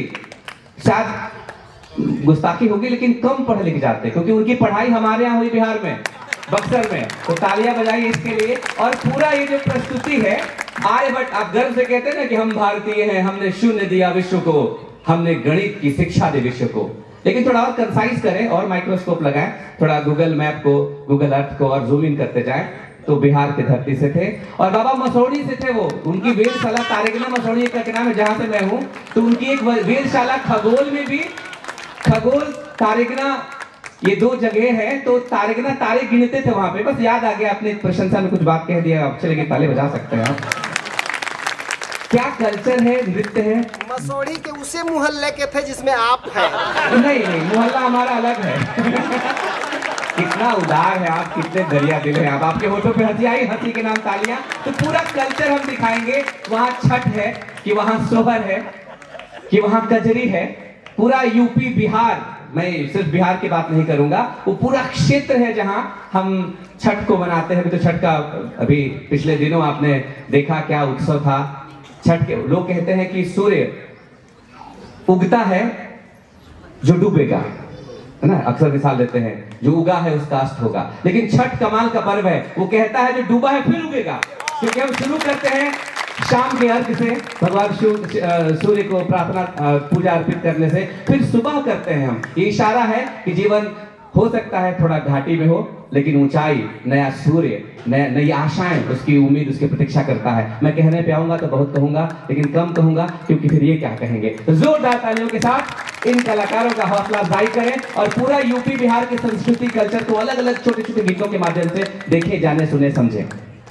शायद गुस्ताखी होगी लेकिन कम पढ़ लिख जाते, क्योंकि उनकी पढ़ाई हमारे यहाँ हुई बिहार में, बक्सर में। तो तालियां बजाइए इसके लिए। और पूरा ये जो प्रस्तुति है, आर्यभट्ट, आप गर्व से कहते हैं ना कि हम भारतीय हैं, हमने शून्य दिया विश्व को, हमने गणित की शिक्षा दी विश्व को। लेकिन थोड़ा और कंसाइज करें और माइक्रोस्कोप लगाएं, थोड़ा गूगल मैप को, गूगल अर्थ को और जूम इन करते जाएं, तो बिहार की धरती से थे। और बाबा मसौड़ी से थे वो, उनकी वेधशाला तारिगना मसौड़ी का नाम है, जहां से मैं हूं, तो उनकी एक वेधशाला खगोल में भी, खगोल तारिगना, ये दो जगह है। तो तारिगना तारे गिनते थे वहां पे, बस याद आ गया, आपने प्रशंसा में कुछ बात कह दिया, आप चलेंगे ताले बजा सकते हैं आप। क्या कल्चर है, नृत्य है। मसौड़ी के उसे मोहल्ले के थे जिसमें आप हैं। नहीं नहीं, मोहल्ला हमारा अलग है। कितना उदार है आप, कितने दरिया दिल हैं आप, आपके होठों पे हंसी आई, हंसी के नाम तालियां। तो पूरा कल्चर हम दिखाएंगे, वहां छठ है कि वहां सोहर है कि वहां कजरी है। पूरा यूपी बिहार, मैं सिर्फ बिहार की बात नहीं करूंगा, वो पूरा क्षेत्र है जहां हम छठ को मनाते हैं। तो छठ का अभी पिछले दिनों आपने देखा क्या उत्सव था। छठ के लोग कहते हैं कि सूर्य उगता है जो डूबेगा, है ना, अक्सर मिसाल देते हैं, जो उगा है उसका अस्त होगा। लेकिन छठ कमाल का पर्व है, वो कहता है जो डूबा है फिर उगेगा। क्योंकि हम शुरू करते हैं शाम के अर्घ से, भगवान सूर्य को प्रार्थना पूजा अर्पित करने से, फिर सुबह करते हैं हम। ये इशारा है कि जीवन हो सकता है थोड़ा घाटी में हो, लेकिन ऊंचाई, नया सूर्य, नई आशाएं, उसकी उम्मीद, उसकी प्रतीक्षा करता है। मैं कहने पे आऊंगा तो बहुत कहूंगा, लेकिन कम कहूंगा, क्योंकि फिर ये क्या कहेंगे। तो जोरदार तालियों के साथ इन कलाकारों का हौसला अफजाई करें, और पूरा यूपी बिहार की संस्कृति, कल्चर को अलग अलग छोटे छोटे गीतों के माध्यम से देखें, जाने, सुने, समझें।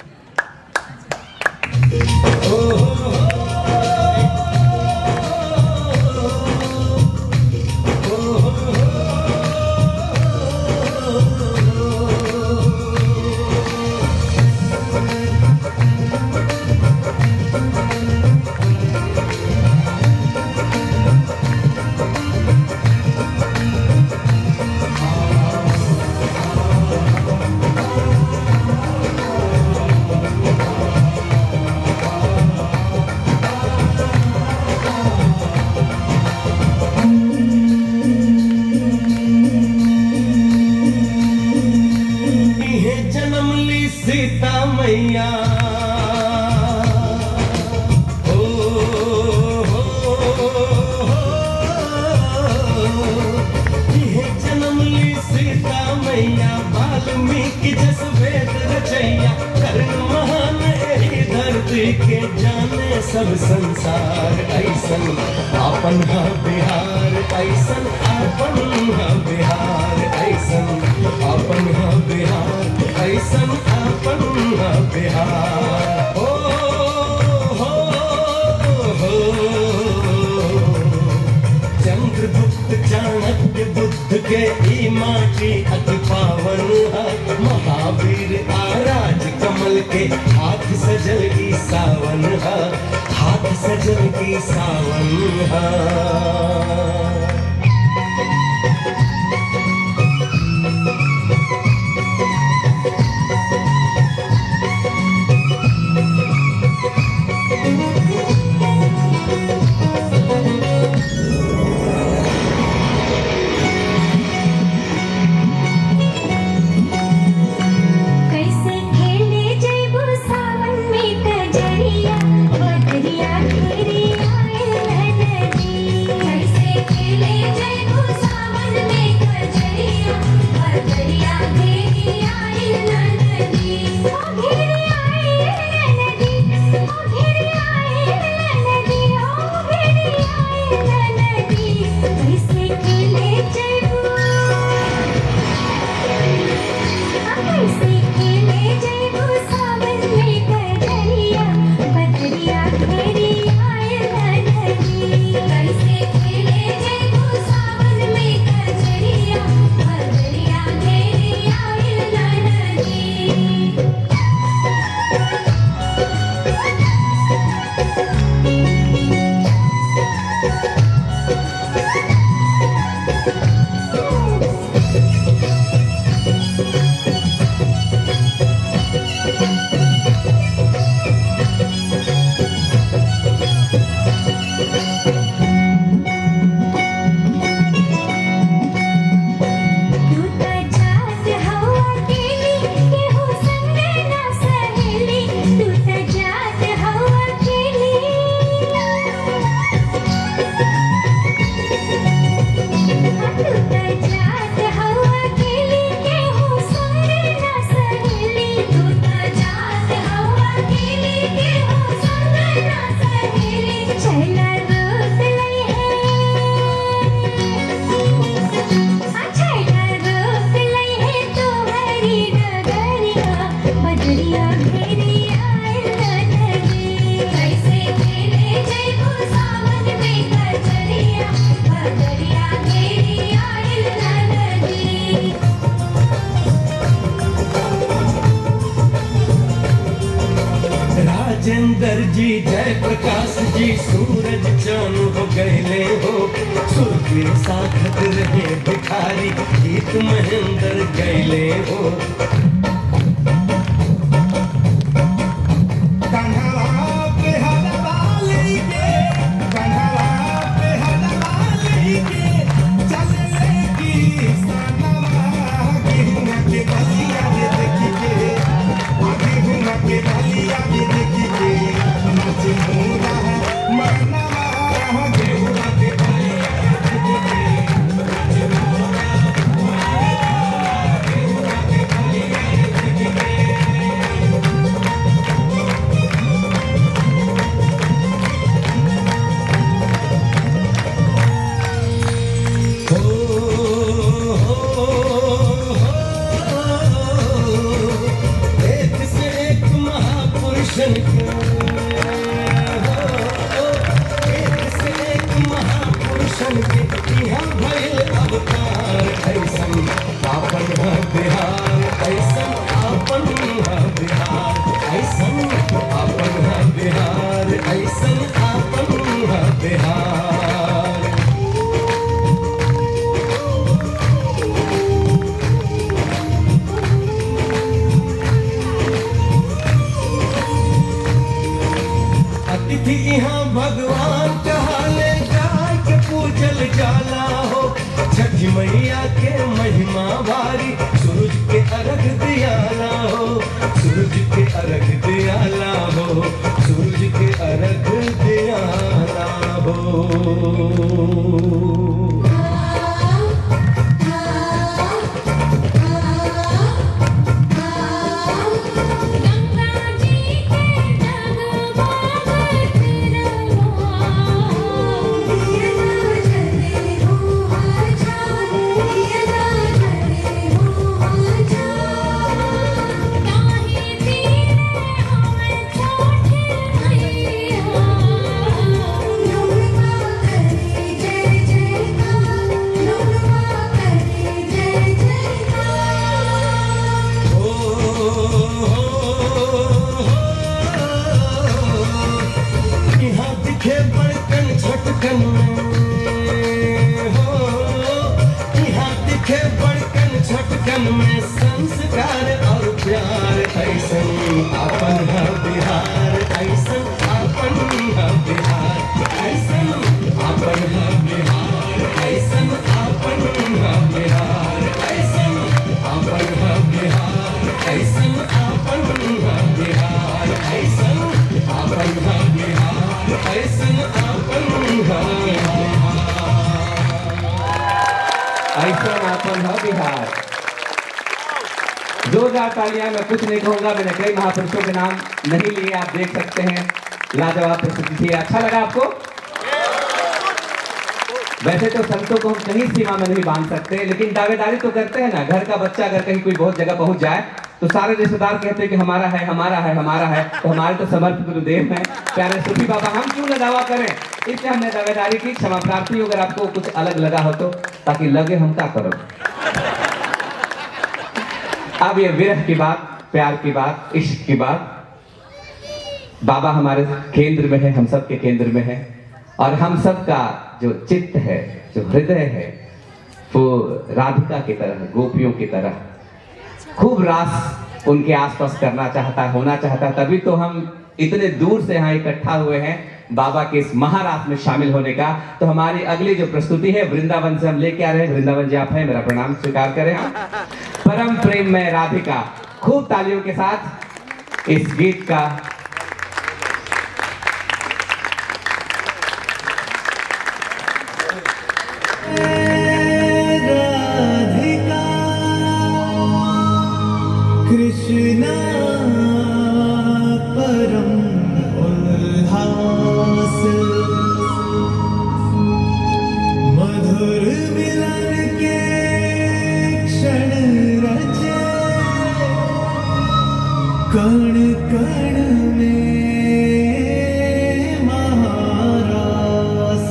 सीता मैया जन्म ली सीता मैया, वाल्मीकि जस वेद रचैया, कर्ण महान एही धरती के, जाने सब संसार। ऐसन आपन हा बिहार, ऐसन आपन हा बिहार, ऐसन आपन हा बिहार, ऐसन आपन हा बिहार। ओ हो चंद्रगुप्त चाणक्य बुद्ध के ई माटी अति पावन है, महावीर आराज कमल के, हाथ सजल ई सावन है, हाथ सजल की सावन हाँ। कैसे खेले जैबू सावन में कजरिया बदरिया घेरी आए नदी। कैसे खेले जैबू सावन में कजरिया बदरिया घेरी आए नदी। ओ घेरी आए नदी, ओ घेरी आए नदी, ओ घेरी आए नदी। कैसे खेले जैबू कैसे खेले जैबू सावन में कजरिया बदरिया घेरी आए नदी। कैसे खेले जैबू सावन में कजरिया बदरिया घेरी आए नदी। तू त जात हवा केली केहू संग ना सहेली। तू त जात हवा केली तू त जात हवा केली केहू संग ना सहेली। तू त जात हवा केली केहू संग ना सहेली। चला रोत लई है छैला रोक लई है तोहरी डगरिया बदरिया घेरी आए नदी। कैसे खेले जैबू सावन में कजरिया बदरिया घेरी आए नदी। राजेंद्र जी जय प्रकाश जी सूरज चांद हो गए हो। सुर के साखत रहे भिखारी गीत महेंद्र गैले हो। कन्हवा पे हलवा लेके, कन्हवा पे हलवा लेके, चले की सनवा गेहुआ के बलिया रे देखी के, गेहुआ के बलिया रे देखी के, नाच मोरा मनवा गेहुआ के बलिया रे देखी के, नाच मोरा गेहुआ के बलिया रे देखी के। एक से एक महापुरुषन एक से एक महापुरुषन के यहाँ भइल अवतार। ऐसन आपन है बिहार, ऐसन आपन है बिहार, ऐसन आपन है बिहार, ऐसन आपन है बिहार। अतिथि यहाँ भगवान कहाले जाय के पूजल जाला हो। छठी मैया के महिमा भारी सूरज के अर्घ दियाला हो, सूरज के अर्घ दियाला हो, सूरज के अर्घ दियाला हो। गंगा जी के जगमगात तिरवा दिया चले हो हर छाले दिया चले हो बिहार। जोरदार तालियां। मैं कुछ नहीं कहूंगा, मैंने कई महापुरुषों के नाम नहीं लिए, आप देख सकते हैं। लाजवाब प्रस्तुति थी। अच्छा लगा आपको? वैसे तो संतों को हम कहीं सीमा में नहीं बांध सकते, लेकिन दावेदारी तो करते हैं ना। घर का बच्चा अगर कहीं कोई बहुत जगह पहुंच जाए तो सारे रिश्तेदार कहते हैं कि हमारा है, हमारा है, हमारा है। तो हमारे तो समर्थ गुरुदेव हैं प्यारे सूफी बाबा, हम क्यों न दावा करें। इसलिए हमने दावेदारी की। क्षमा प्रार्थी अगर आपको कुछ अलग लगा हो तो, ताकि लगे हम क्या करो। अब ये विरह की बात, प्यार की बात, इश्क की बात, बाबा हमारे केंद्र में है, हम सब के केंद्र में है। और हम सब का जो चित्त है, जो हृदय है, वो राधिका की तरह, गोपियों की तरह खूब रास उनके आसपास करना चाहता है, होना चाहता है। तभी तो हम इतने दूर से यहाँ इकट्ठा हुए हैं बाबा के इस महारास में शामिल होने का। तो हमारी अगली जो प्रस्तुति है वृंदावन से हम लेके आ रहे हैं। वृंदावन जी आप हैं, मेरा प्रणाम स्वीकार करें। हम परम प्रेम में राधिका, खूब तालियों के साथ इस गीत का कृष्ण परम उल्लास, मधुर मिलन के क्षण रचे, कण कण में महारास।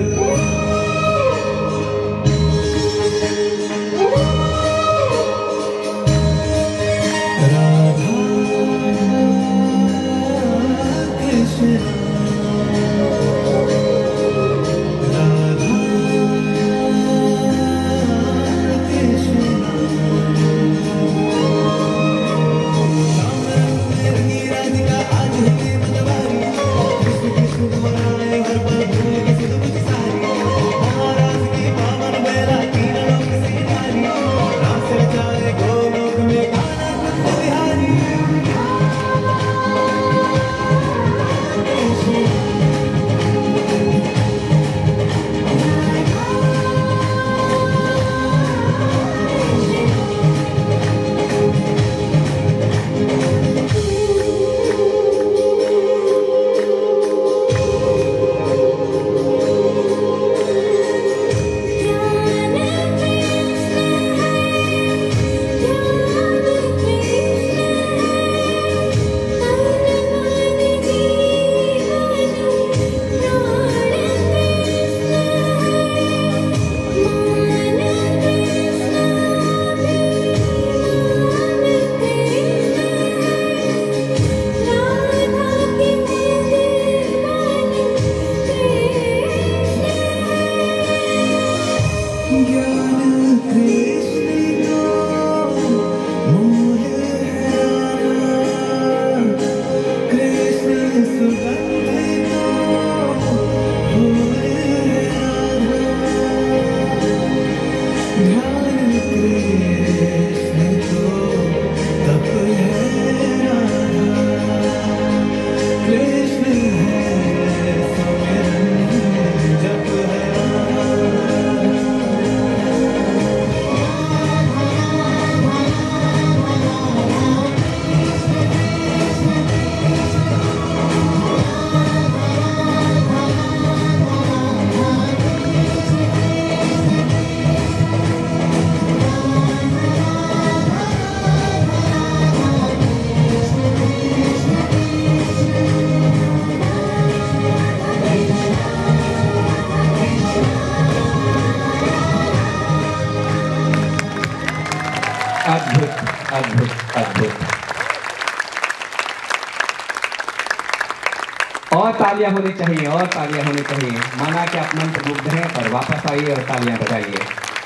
और तालियां होनी चाहिए, और तालियां होनी चाहिए। माना कि आप मंत्र मुग्ध हैं, और वापस आइए और तालियां बजाइए।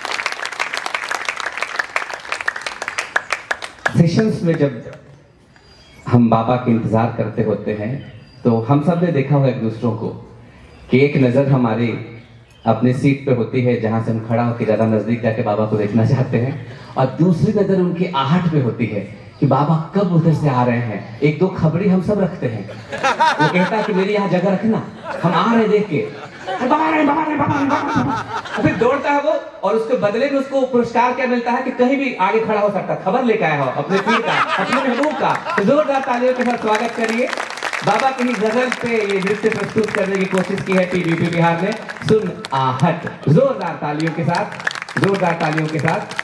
सेशंस में जब हम बाबा के इंतजार करते होते हैं तो हम सब ने देखा होगा एक दूसरों को कि एक नजर हमारी अपने सीट पे होती है जहां से हम खड़ा होकर ज्यादा नजदीक जाके बाबा को देखना चाहते हैं, और दूसरी नजर उनकी आहट पे होती है कि बाबा कब उधर से आ रहे हैं। एक दो खबरी हम सब रखते हैं, वो कहता है कि मेरी यहाँ जगह रखना, हम आ रहे देख के। फिर दौड़ता है वो, और उसके बदले में उसको पुरस्कार क्या मिलता है कि कहीं भी आगे खड़ा हो सकता, खबर लेकर आया हो अपने पीर का, अपने महबूब का। तो जोरदार तालियों के साथ स्वागत करिए। बाबा की गजल पे ये नृत्य प्रस्तुत करने की कोशिश की है टीवी बिहार ने, सुन आहट। जोरदार तालियों के साथ, जोरदार तालियों के साथ।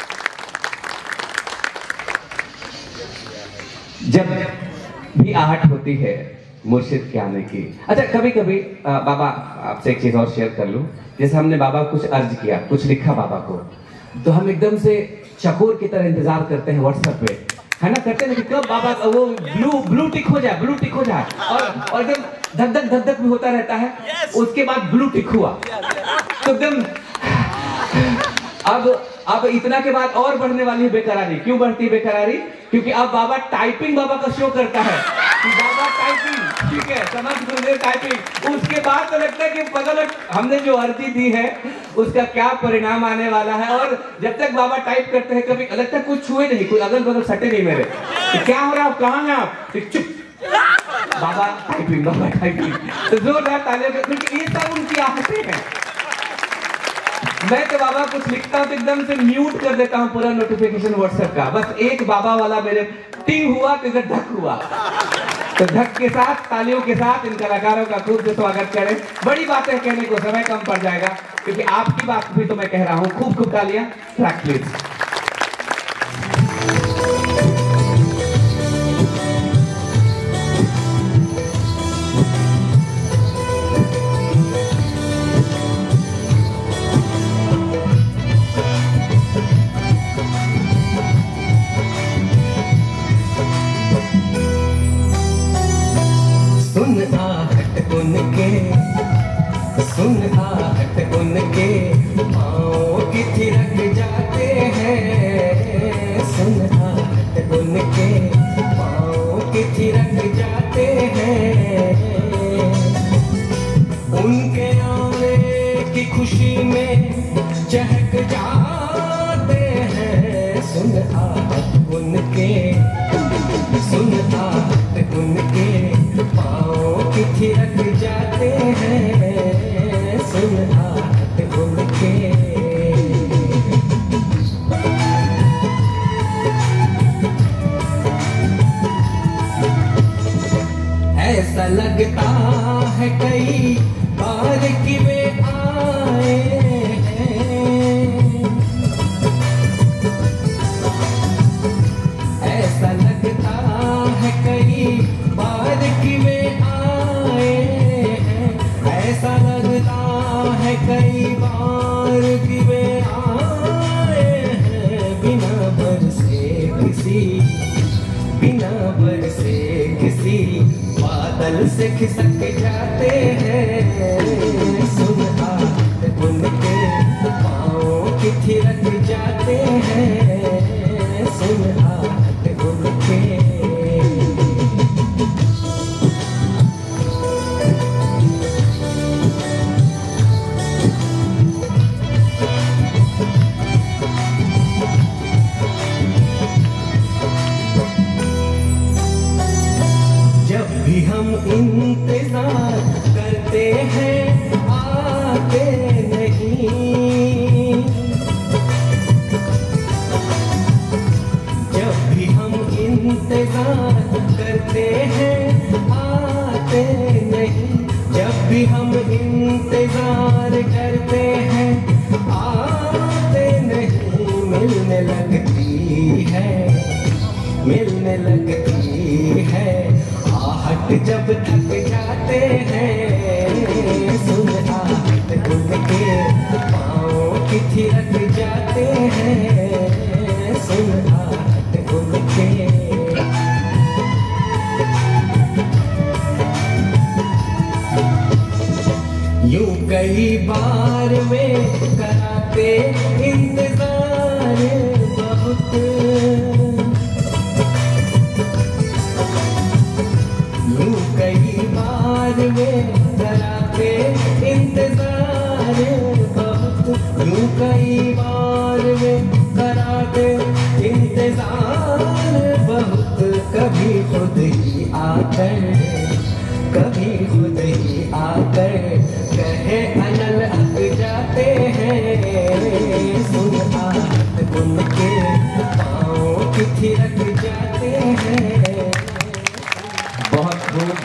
जब भी आहट होती है मुर्शिद के आने की। अच्छा, कभी कभी बाबा आपसे एक चीज और शेयर कर लूं। जैसे हमने बाबा कुछ अर्ज किया, कुछ लिखा बाबा को, तो हम एकदम से चकोर की तरह इंतजार करते हैं व्हाट्सएप पे, है ना, करते हैं कि कब बाबा वो ब्लू टिक हो जाए, ब्लू टिक हो जाए, और एकदम धक धक भी होता रहता है। उसके बाद ब्लू टिक हुआ तो एकदम अब इतना के बाद और बढ़ने वाली है बेकरारी। क्यों बढ़ती है बेकरारी? क्योंकि अब बाबा टाइपिंग बाबा का शो करता है कि बाबा टाइपिंग, ठीक है, समझ गुरुदेव टाइपिंग। उसके बाद तो लगता है कि पगल हमने जो अर्जी दी है उसका क्या परिणाम आने वाला है। और जब तक बाबा टाइप करते हैं कभी लगता है कुछ छुए नहीं, कुछ अगल बगल सटे नहीं मेरे, तो क्या हो रहा है, कहाँ हैं आप? चुप, बाबा टाइपिंग, बाबा टाइपिंग। तो जोरदार तालियों के, क्योंकि ये सब उनकी आहटें हैं। मैं तो बाबा कुछ लिखता हूं तो एकदम से म्यूट कर देता हूं पूरा नोटिफिकेशन व्हाट्सएप का। बस एक बाबा वाला मेरे टिंग हुआ तो इधर धक हुआ। तो धक के साथ, तालियों के साथ इन कलाकारों का खूब से स्वागत करें। बड़ी बातें कहने को समय कम पड़ जाएगा, क्योंकि आपकी बात भी तो मैं कह रहा हूं। खूब खूब तालियां। Track please. सुन आहट उनके पाँव की थिरक जाते हैं। सुन आहट उनके पाँव की थिरक जाते हैं। उनके आने की खुशी में चहक जाते हैं। सुन आहट उनके, सुन आहट उनके पाँव की थिरक जाते हैं। सुन आहट उनके। ऐसा लगता है कई बार कि वे आए हैं। ऐसा लगता है कई बार कि वे आए हैं। ऐसा लगता है कई बार कि वे आए हैं। बिना बरसे किसी, बिना बरसे किसी बादल से खिसक जाते हैं। सुन आहट उनके पाँव की थिरक जाते हैं। सुन आहट उनके। हम इंतजार करते हैं आते नहीं। जब भी हम इंतजार करते हैं आते नहीं। जब भी हम इंतजार करते हैं आते नहीं। मिलने लगती है, मिलने लगती है आहट जब थक जाते हैं। सुन आहट उनके पाँव की थिरक जाते हैं। सुन आहट उनके। यूं कई बार वे कराते इंतजार बहुत। कई बार वे कराते इंतजार बहुत। यूं कई बार वे कराते इंतजार बहुत। कभी खुद ही आकर, कभी खुद ही आकर कहे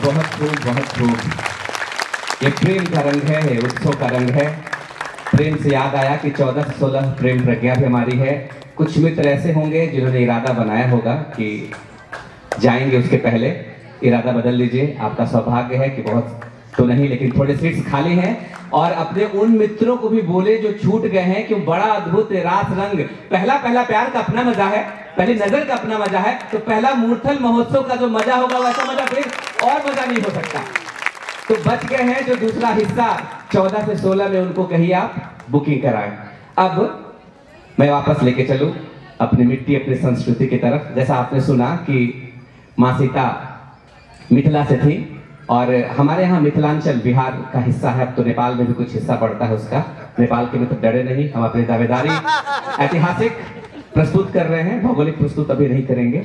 बहुत खूब, बहुत खूब। ये प्रेम का रंग है, ये उत्सव का रंग है। प्रेम से याद आया कि 14 से 16 प्रेम प्रज्ञा भी हमारी है। कुछ मित्र ऐसे होंगे जिन्होंने इरादा बनाया होगा कि जाएंगे, उसके पहले इरादा बदल लीजिए। आपका सौभाग्य है कि बहुत तो नहीं, लेकिन थोड़े सीट्स खाली हैं। और अपने उन मित्रों को भी बोले जो छूट गए हैं कि बड़ा अद्भुत रास रंग, पहला पहला प्यार का अपना मजा है, पहली नजर का अपना मजा है। तो पहला मूर्थल महोत्सव का जो मजा होगा वैसा मजा फिर और मजा नहीं हो सकता। तो बच गए हैं जो दूसरा हिस्सा 14 से 16 में, उनको कहिए आप बुकिंग कराएं। अब मैं वापस लेके चलूं अपनी मिट्टी, अपनी संस्कृति की तरफ। जैसा आपने सुना कि माँ सीता मिथिला से थी, और हमारे यहाँ मिथिलांचल बिहार का हिस्सा है। अब तो नेपाल में भी कुछ हिस्सा पड़ता है उसका। नेपाल के मित्र डरे नहीं, हम अपनी दावेदारी ऐतिहासिक प्रस्तुत कर रहे हैं, भौगोलिक प्रस्तुत अभी नहीं करेंगे।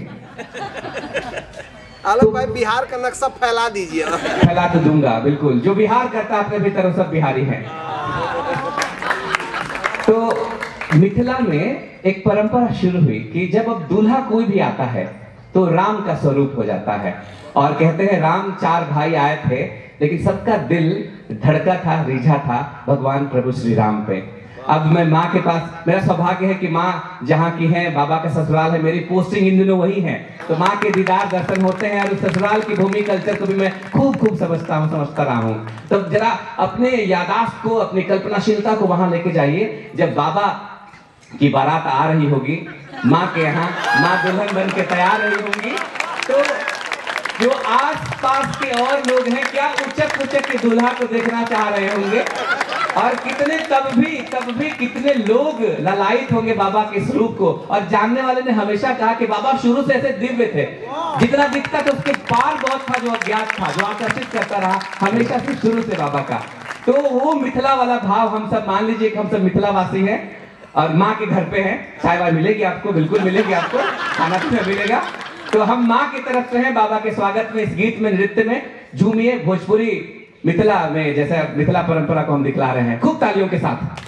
आलोक भाई बिहार का नक्शा फैला दीजिए। फैला तो दूंगा, बिल्कुल। जो बिहार करता है अपने भीतर वो सब बिहारी हैं। तो मिथिला में एक परंपरा शुरू हुई कि जब अब दूल्हा कोई भी आता है तो राम का स्वरूप हो जाता है। और कहते हैं राम 4 भाई आए थे, लेकिन सबका दिल धड़का था, रीझा था भगवान प्रभु श्री राम पे। अब मैं माँ के पास, मेरा सौभाग्य है कि माँ जहाँ की है, बाबा का ससुराल है, मेरी पोस्टिंग इन दिनों वही है। तो माँ के दीदार दर्शन होते हैं, और उस ससुराल की भूमि कल्चर को भी मैं खूब खूब समझता रहा हूँ। तो जरा अपने यादाश्त को, अपनी कल्पनाशीलता को वहां लेके जाइए। जब बाबा की बारात आ रही होगी माँ के यहाँ, माँ दुल्हन बन के तैयार रही होंगी, तो जो आस पास के और लोग हैं क्या उचक उचक के दूल्हा को देखना चाह रहे होंगे। और कितने तब भी कितने लोग ललायित होंगे बाबा के स्वरूप को। और जानने वाले ने हमेशा कहा कि बाबा शुरू से ऐसे दिव्य थे, जितना दिखता था उसके पार बहुत था जो अज्ञात था, जो आकर्षित करता रहा हमेशा से शुरू से बाबा का। तो वो मिथिला वाला भाव हम सब, मान लीजिए कि हम सब मिथिलावासी हैं और माँ के घर पे हैं। चाय वाय मिलेगी आपको, बिल्कुल मिलेगी आपको, खाना पीना मिलेगा। तो हम माँ की तरफ से हैं बाबा के स्वागत में, इस गीत में, नृत्य में झूमिए। भोजपुरी मिथिला में जैसे मिथिला परंपरा को हम दिखला रहे हैं, खूब तालियों के साथ।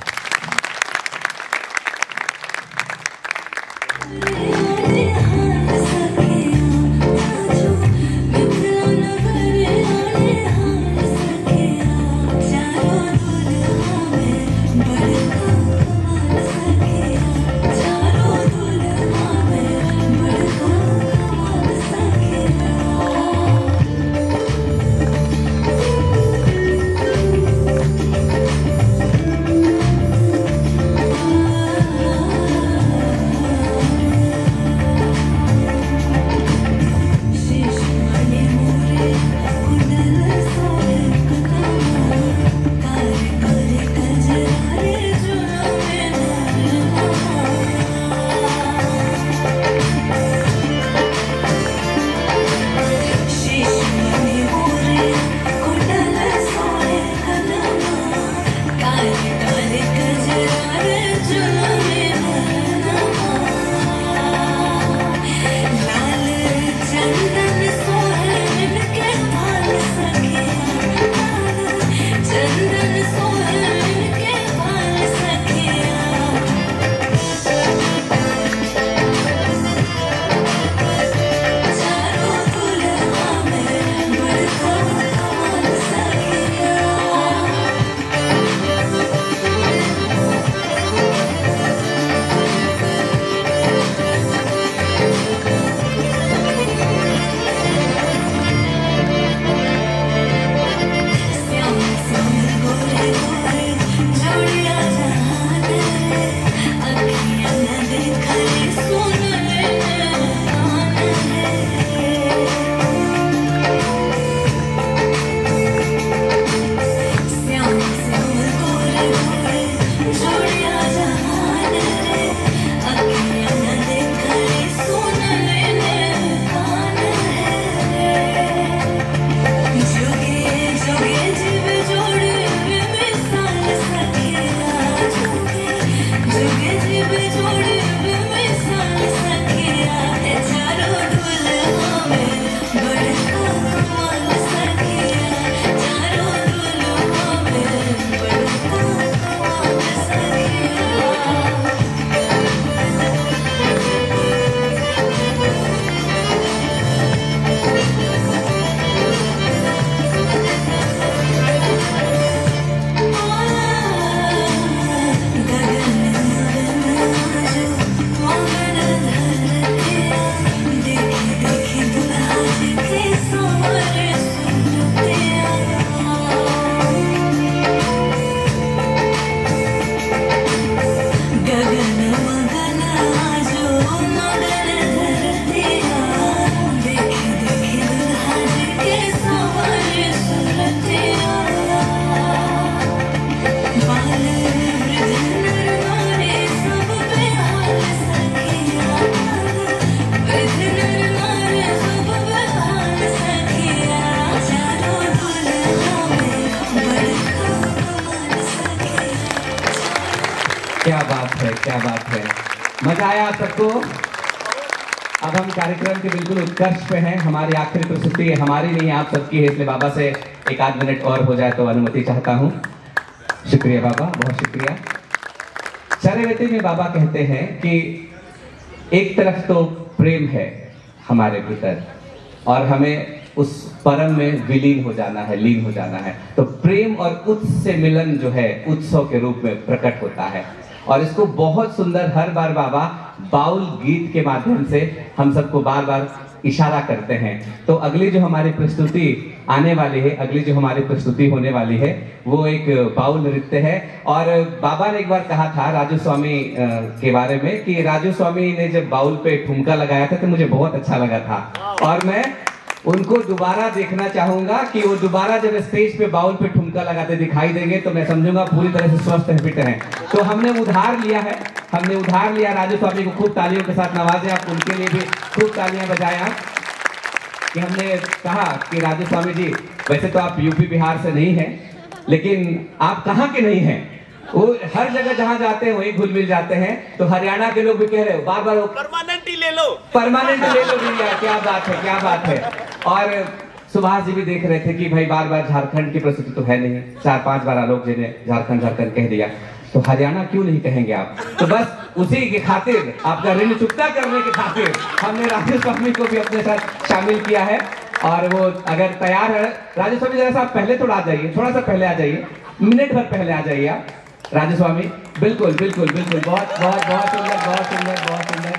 क्या बात है, मजा आया आप सबको। अब हम कार्यक्रम के बिल्कुल उत्कर्ष पे हैं। हमारी आखिरी प्रस्तुति हमारी नहीं, आप सबकी है, इसलिए बाबा से एक आध मिनट और हो जाए तो अनुमति चाहता हूँ। शुक्रिया बाबा, बहुत शुक्रिया। चरैवेति में बाबा कहते हैं कि एक तरफ तो प्रेम है हमारे भीतर और हमें उस परम में विलीन हो जाना है, लीन हो जाना है। तो प्रेम और उत्स से मिलन जो है उत्सव के रूप में प्रकट होता है और इसको बहुत सुंदर हर बार बाबा बाउल गीत के माध्यम से हम सबको बार बार इशारा करते हैं। तो अगली जो हमारी प्रस्तुति आने वाली है, अगली जो हमारी प्रस्तुति होने वाली है, वो एक बाउल नृत्य है। और बाबा ने एक बार कहा था राजू स्वामी के बारे में कि राजू स्वामी ने जब बाउल पे ठुमका लगाया था तो मुझे बहुत अच्छा लगा था और मैं उनको दोबारा देखना चाहूंगा कि वो दोबारा जब स्टेज पे बाउल पे ठुमका लगाते दिखाई देंगे तो मैं समझूंगा पूरी तरह से स्वस्थ है, फिट हैं। तो हमने उधार लिया है, हमने उधार लिया। राजू स्वामी को खूब तालियों के साथ नवाजें आप, उनके लिए भी खूब तालियां बजाएं आप। कि हमने कहा कि राजू स्वामी जी, वैसे तो आप यूपी बिहार से नहीं हैं, लेकिन आप कहाँ के नहीं हैं? वो हर जगह जहाँ जाते हैं वही घुल मिल जाते हैं। तो हरियाणा के लोग भी कह रहे हो बार बार परमानेंट ही ले लो, परमानेंट ले लो भैया, क्या बात है, क्या बात है। और सुभाष जी भी देख रहे थे कि भाई बार बार झारखंड की प्रस्तुति तो है नहीं, 4-5 बार आलोक जी ने झारखंड झारखंड कह दिया, तो हरियाणा क्यों नहीं कहेंगे आप? तो बस उसी के खातिर, आपका ऋण चुकता करने की खातिर हमने राजू स्वामी को भी अपने साथ शामिल किया है। और वो अगर तैयार है, राजू स्वामी जरा सा आप पहले थोड़ा आ जाइए, थोड़ा सा पहले आ जाइए, मिनट भर पहले आ जाइए आप राजू स्वामी। बिल्कुल बिल्कुल बिल्कुल, बहुत बहुत बहुत सुंदर, बहुत सुंदर, बहुत सुंदर,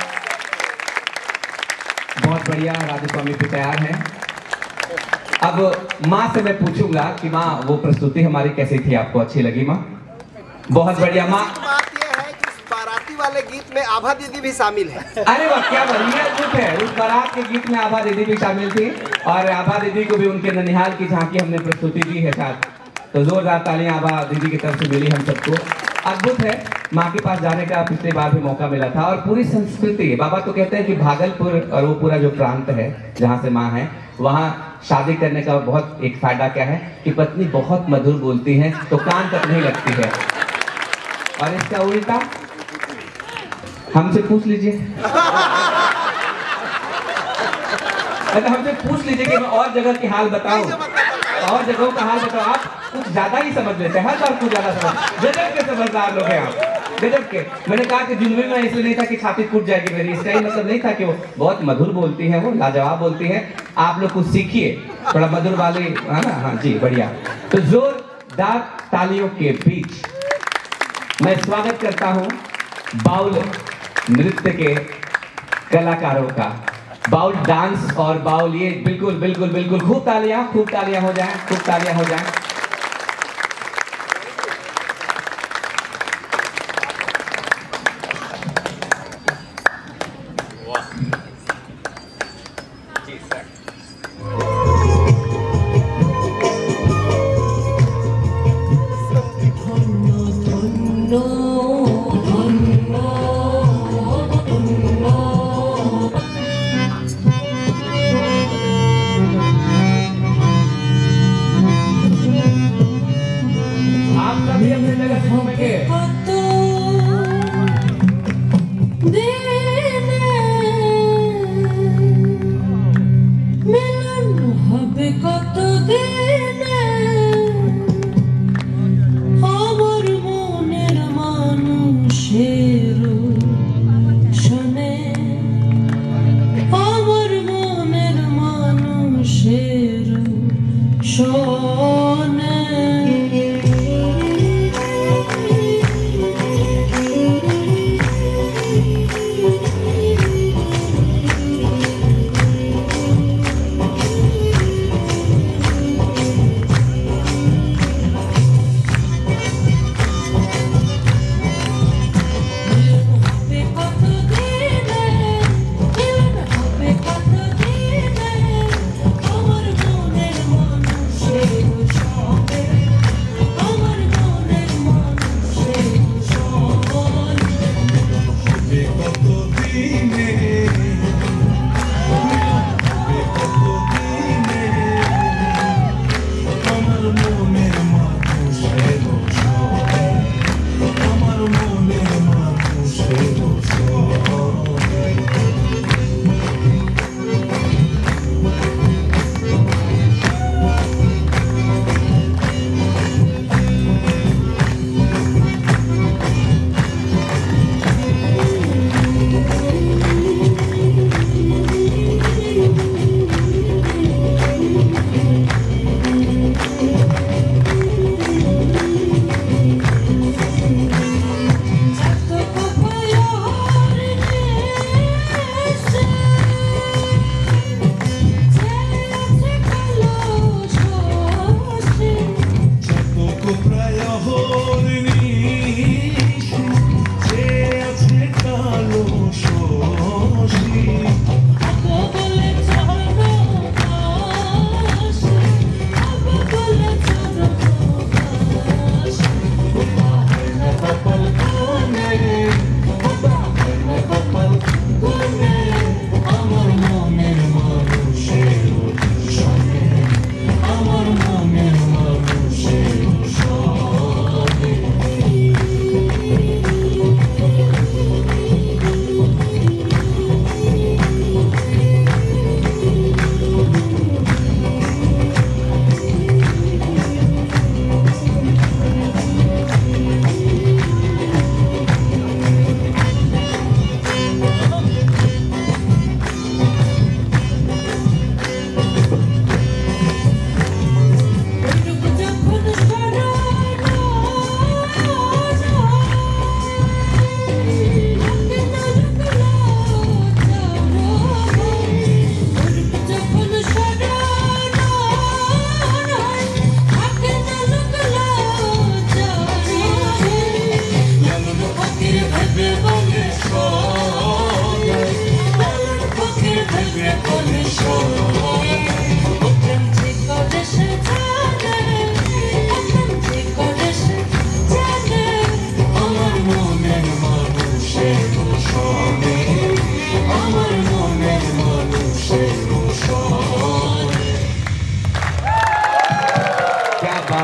बहुत बढ़िया। राजू स्वामी भी तैयार हैं। अब माँ से मैं पूछूंगा कि माँ वो प्रस्तुति हमारी कैसी थी, आपको अच्छी लगी माँ? बहुत बढ़िया माँ। बात यह है कि उस बाराती वाले गीत में आभा दीदी भी शामिल है। अरे वाह, क्या बढ़िया गीत है। उस बारात के गीत में आभा दीदी भी शामिल थी और आभा दीदी को भी उनके ननिहाल की झांकी हमने प्रस्तुति दी है साथ। तो जोरदार तालियां आभा दीदी की तरफ से मिली हम सबको। अद्भुत है, माँ के पास जाने का पिछले बार भी मौका मिला था और पूरी संस्कृति, बाबा तो कहते हैं कि भागलपुर और वो पूरा जो प्रांत है जहाँ से माँ है, वहाँ शादी करने का बहुत एक फायदा क्या है कि पत्नी बहुत मधुर बोलती है तो कान तक नहीं लगती है। और इसका उल्टा हमसे पूछ लीजिए, हमसे पूछ लीजिए कि मैं और जगह की हाल बताऊं, और जगहों का हाल बताओ। आप कुछ ज्यादा ही समझ लेते हैं, हर बार कुछ ज्यादा समझ, गजब के समझदार लोग हैं आप, गजब के। मैंने कहा कि जुनून में इसलिए नहीं था कि छाती फूट जाएगी मेरी, इसका ही मतलब नहीं था कि वो बहुत मधुर बोलती है, वो लाजवाब बोलती है। आप लोग कुछ सीखिए थोड़ा मधुर वाली, है ना? हाँ जी, बढ़िया। तो जोरदार तालियों के बीच मैं स्वागत करता हूँ बाउल नृत्य के कलाकारों का। बाउल डांस और बाउल, ये बिल्कुल बिल्कुल बिल्कुल, खूब तालियां हो जाएं, खूब तालियां हो जाएं।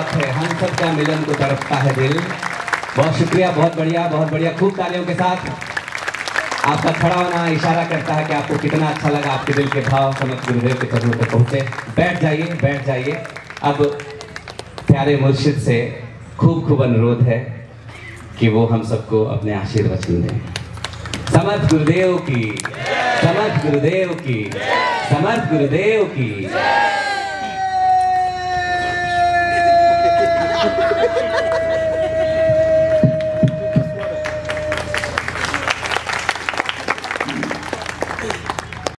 बात है, हम सब का मिलन को तड़पता है दिल। बहुत शुक्रिया, बहुत बढ़िया, खूब तालियों के साथ। आपका खड़ा होना इशारा करता है कि आपको कितना अच्छा लगा, आपके दिल के भाव समझ गुरुदेव के चरणों तक पहुँचे। बैठ जाइए। अब प्यारे मुर्शिद से खूब अनुरोध है कि वो हम सबको अपने आशीर्वचन दें। समर्थ गुरुदेव की, समर्थ गुरुदेव की, समर्थ गुरुदेव की।